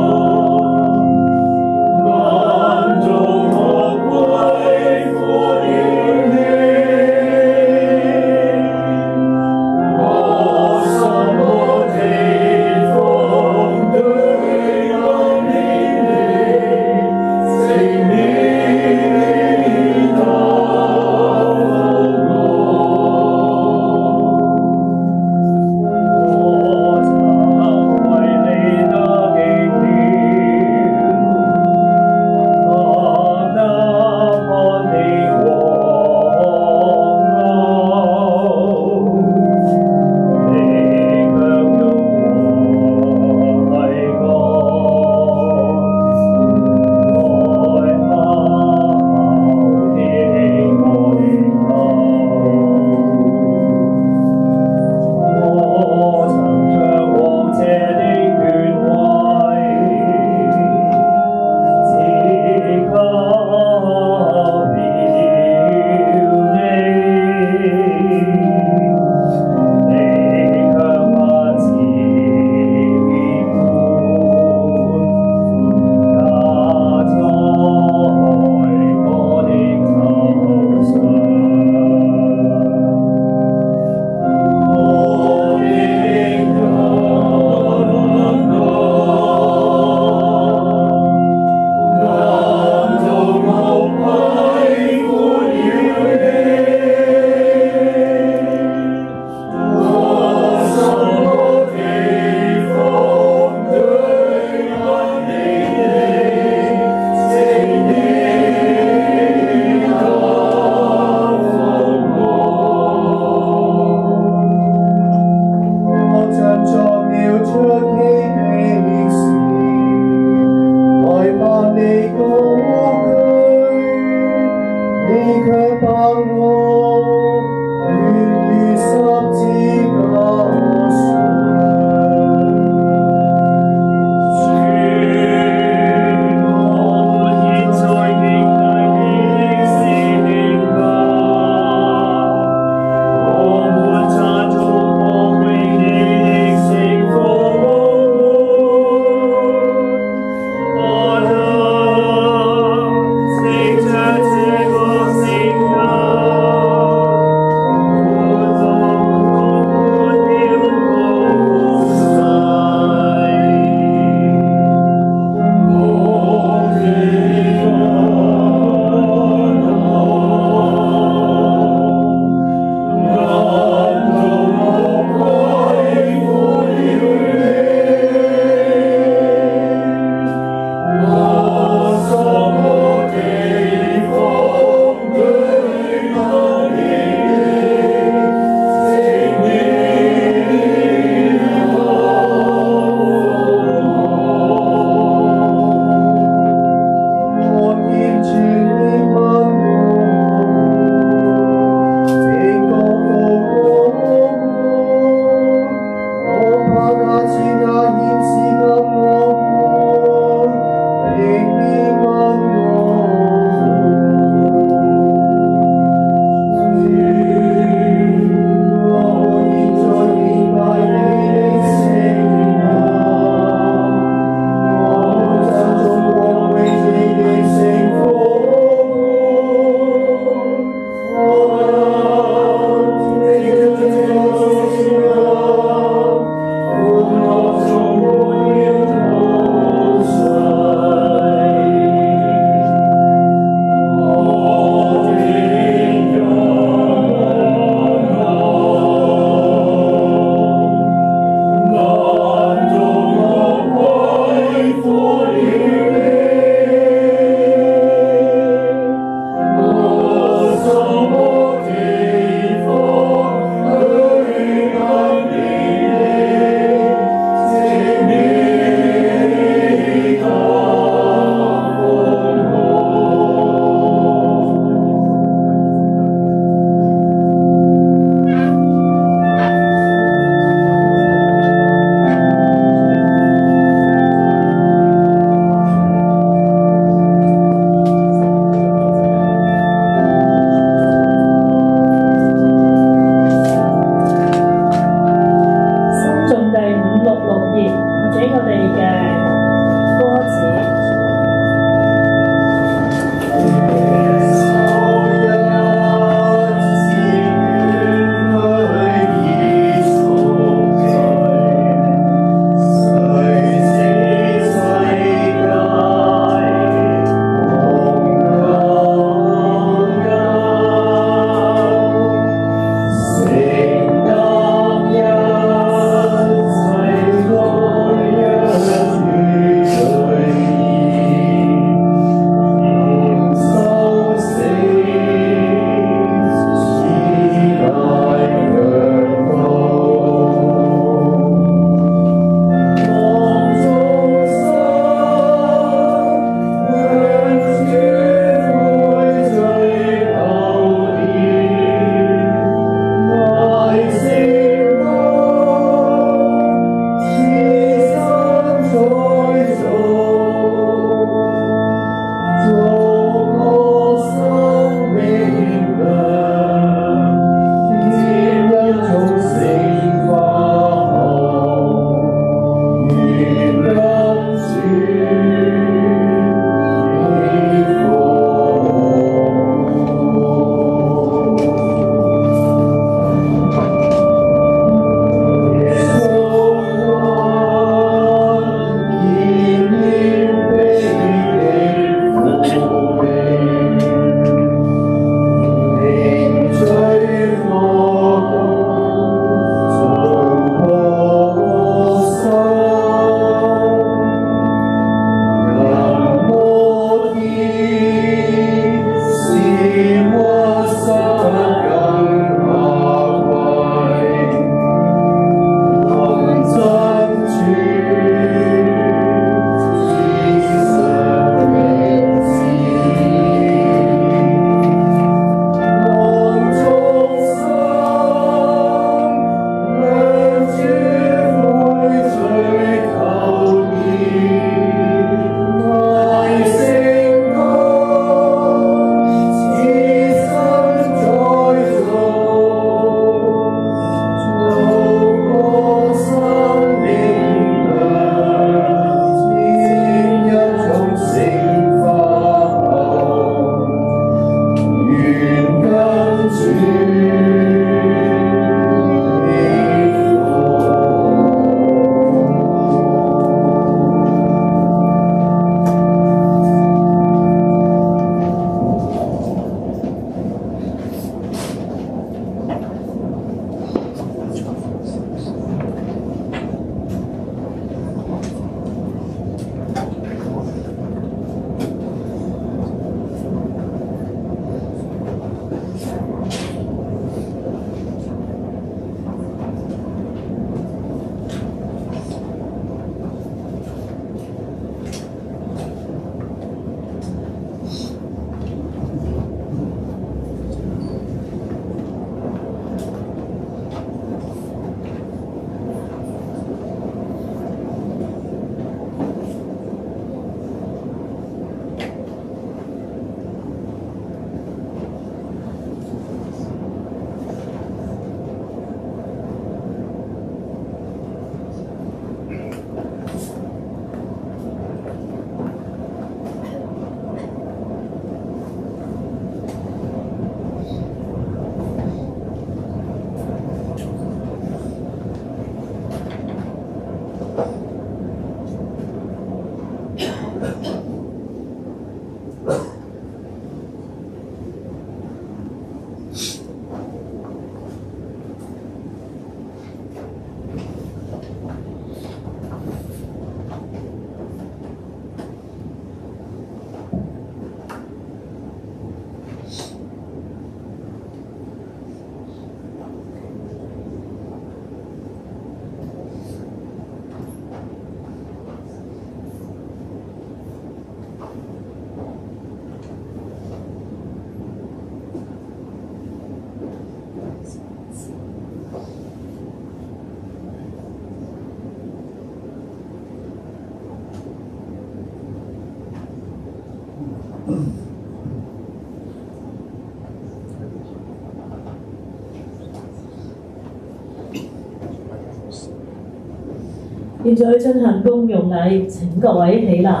現在進行公用禮，請各位起立。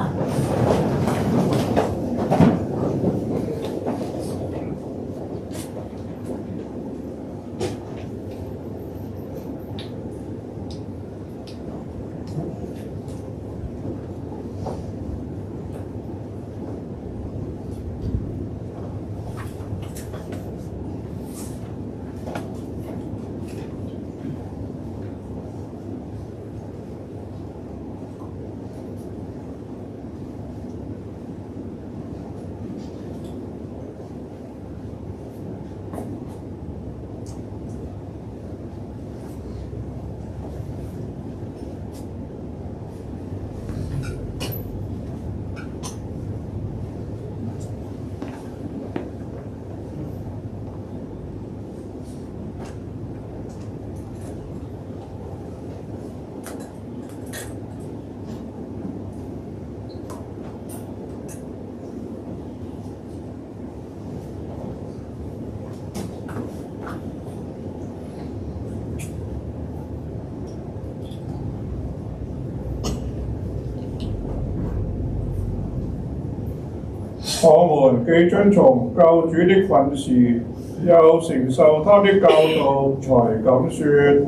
我們既遵從救主的訓示，又承受他的教導，才敢說。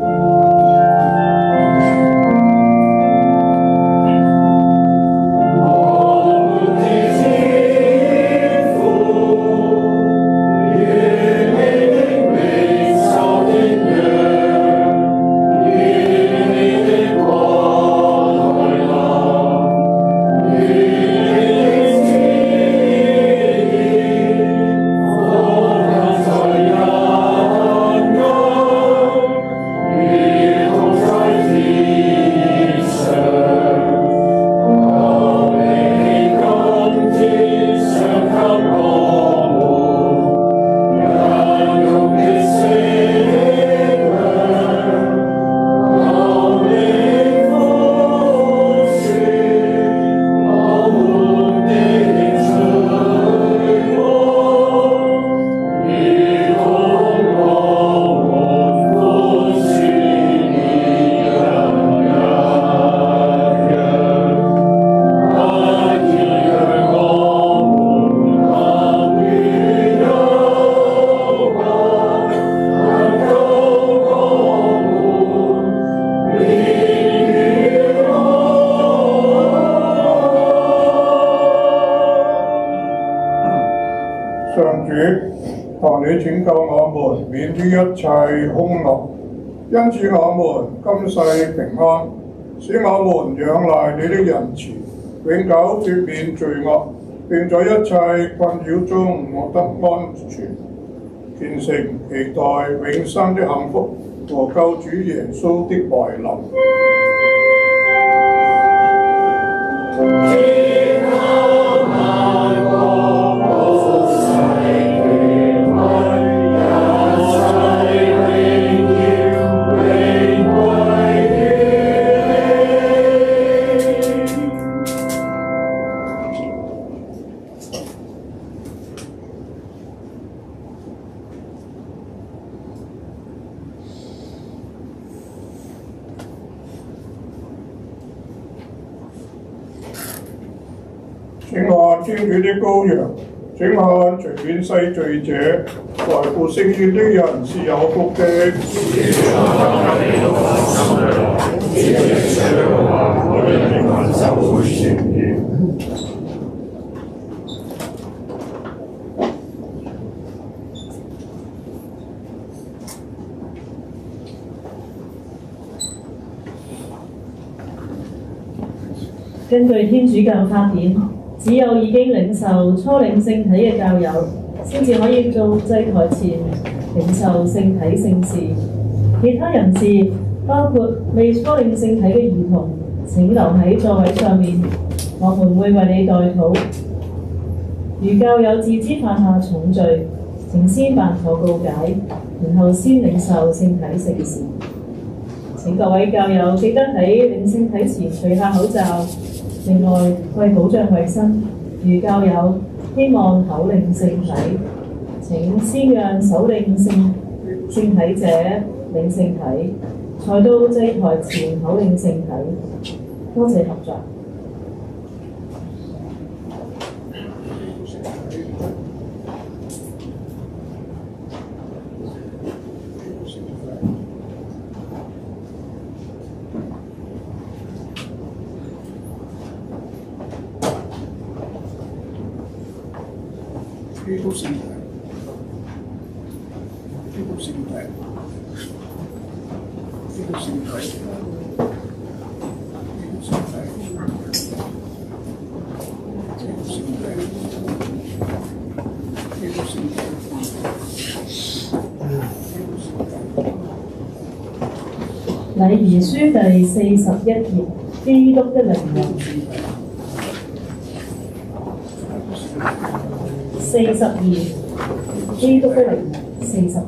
上主，求你拯救我們免於一切兇惡，因此我們今世平安，使我們仰賴你的仁慈，永久脫免罪惡，並在一切困擾中獲得安全，虔誠期待永生的幸福和救主耶穌的來臨。請看天主的羔羊，請看除免世罪者，來赴聖宴的人是有福的。 根據天主教法典，只有已經領受初領聖體嘅教友，先至可以做祭台前領受聖體聖事。其他人士，包括未初領聖體嘅兒童，請留喺座位上面，我們會為你代禱。如教友自知犯下重罪，請先辦妥告解，然後先領受聖體聖事。請各位教友記得喺領聖體前除下口罩。另外，為保障衞生，如教友希望口領聖體。請先讓首領聖體者領聖體，才到祭台前口領聖體。多謝合作。 基督聖體，基督聖體，基督聖體，基督聖體，基督聖體，基督聖體。 禮儀書第41頁，基督的靈魂。42，基督的靈魂。40。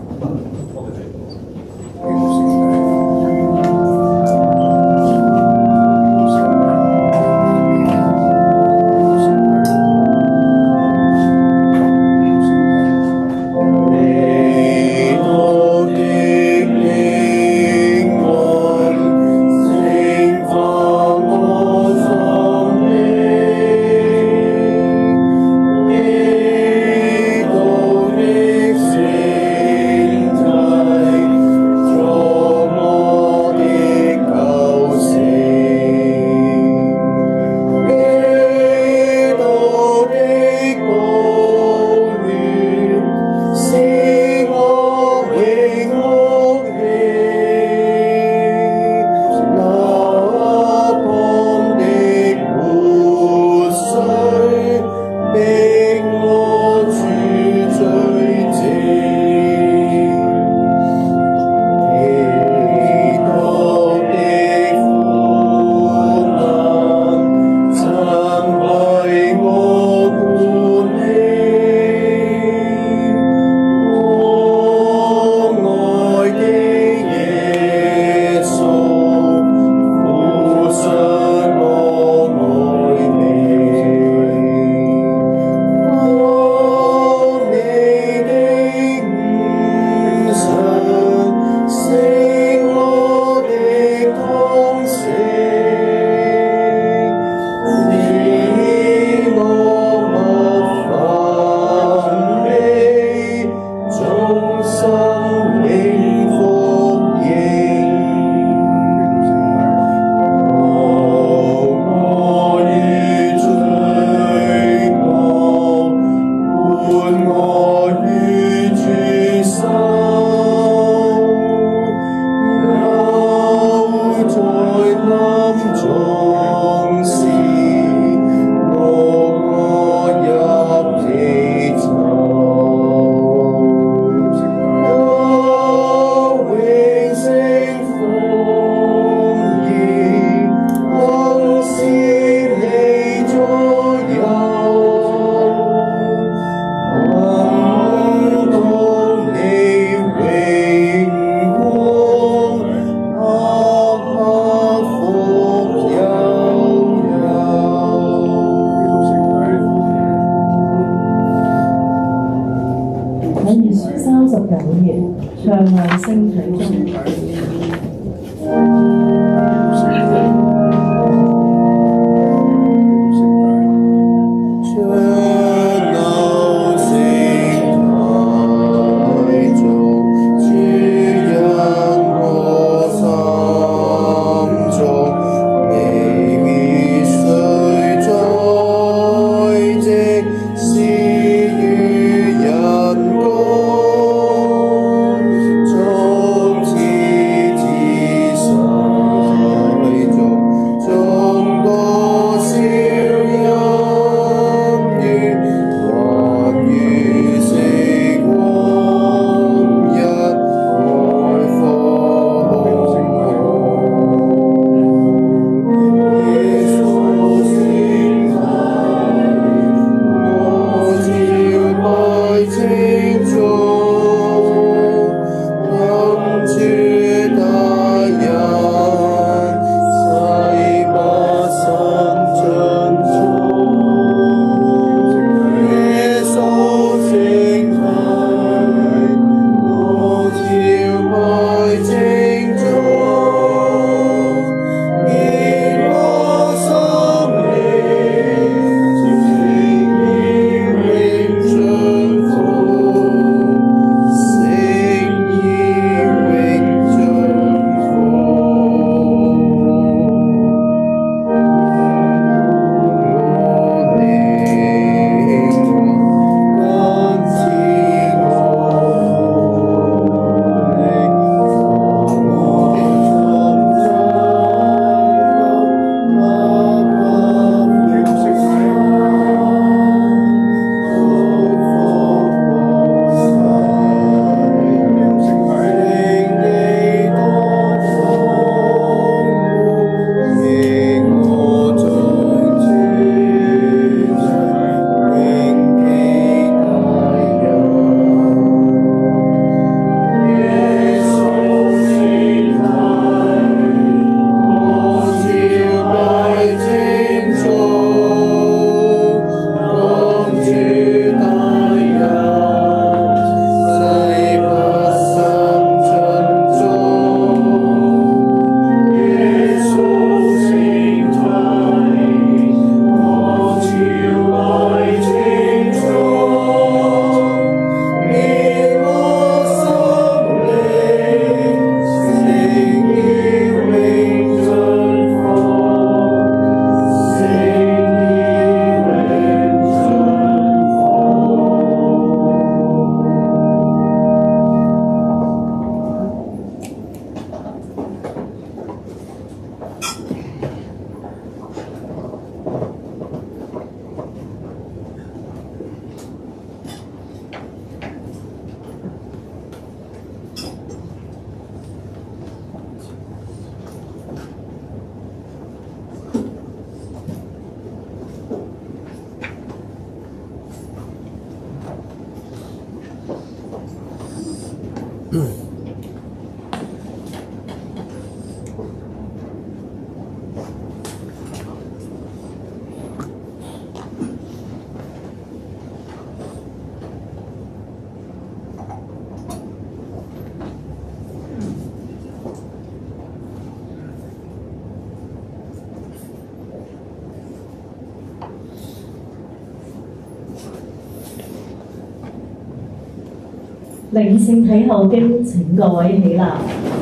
領聖體後經，請各位起立。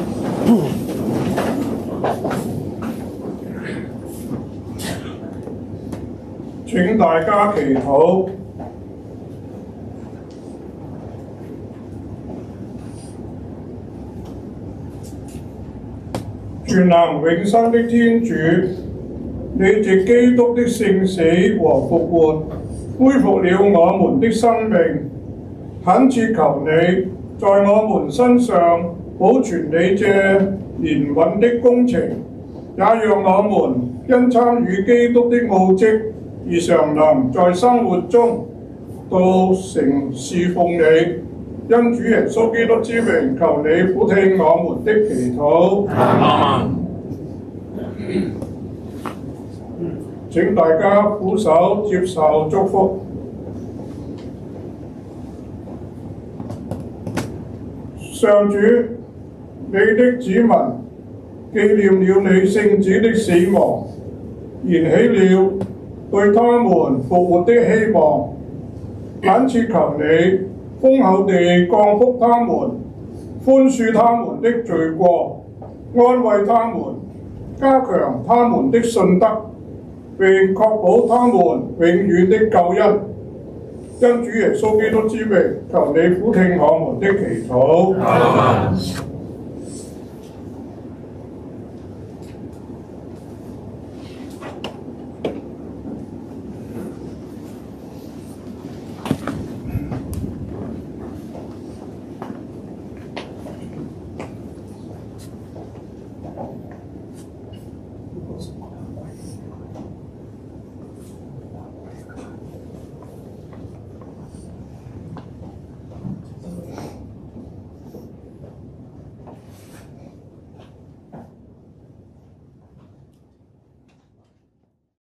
請大家祈禱。全能永生的天主，你藉基督的聖死和復活，恢復了我們的生命。懇切求你在我們身上保存你這憐憫的工程，也讓我們因參與基督的奧蹟而常能在生活中到成侍奉你。因主耶穌基督之名，求你俯聽我們的祈禱。阿們。請大家俯首接受祝福。上主，你的子民紀念了你聖子的死亡，燃起了對他們復活的希望。懇切求你豐厚地降福他們，寬恕他們的罪過，安慰他們，加強他們的信德，並確保他們永遠的救恩。因主耶穌基督之名，求你俯聽我們的祈禱。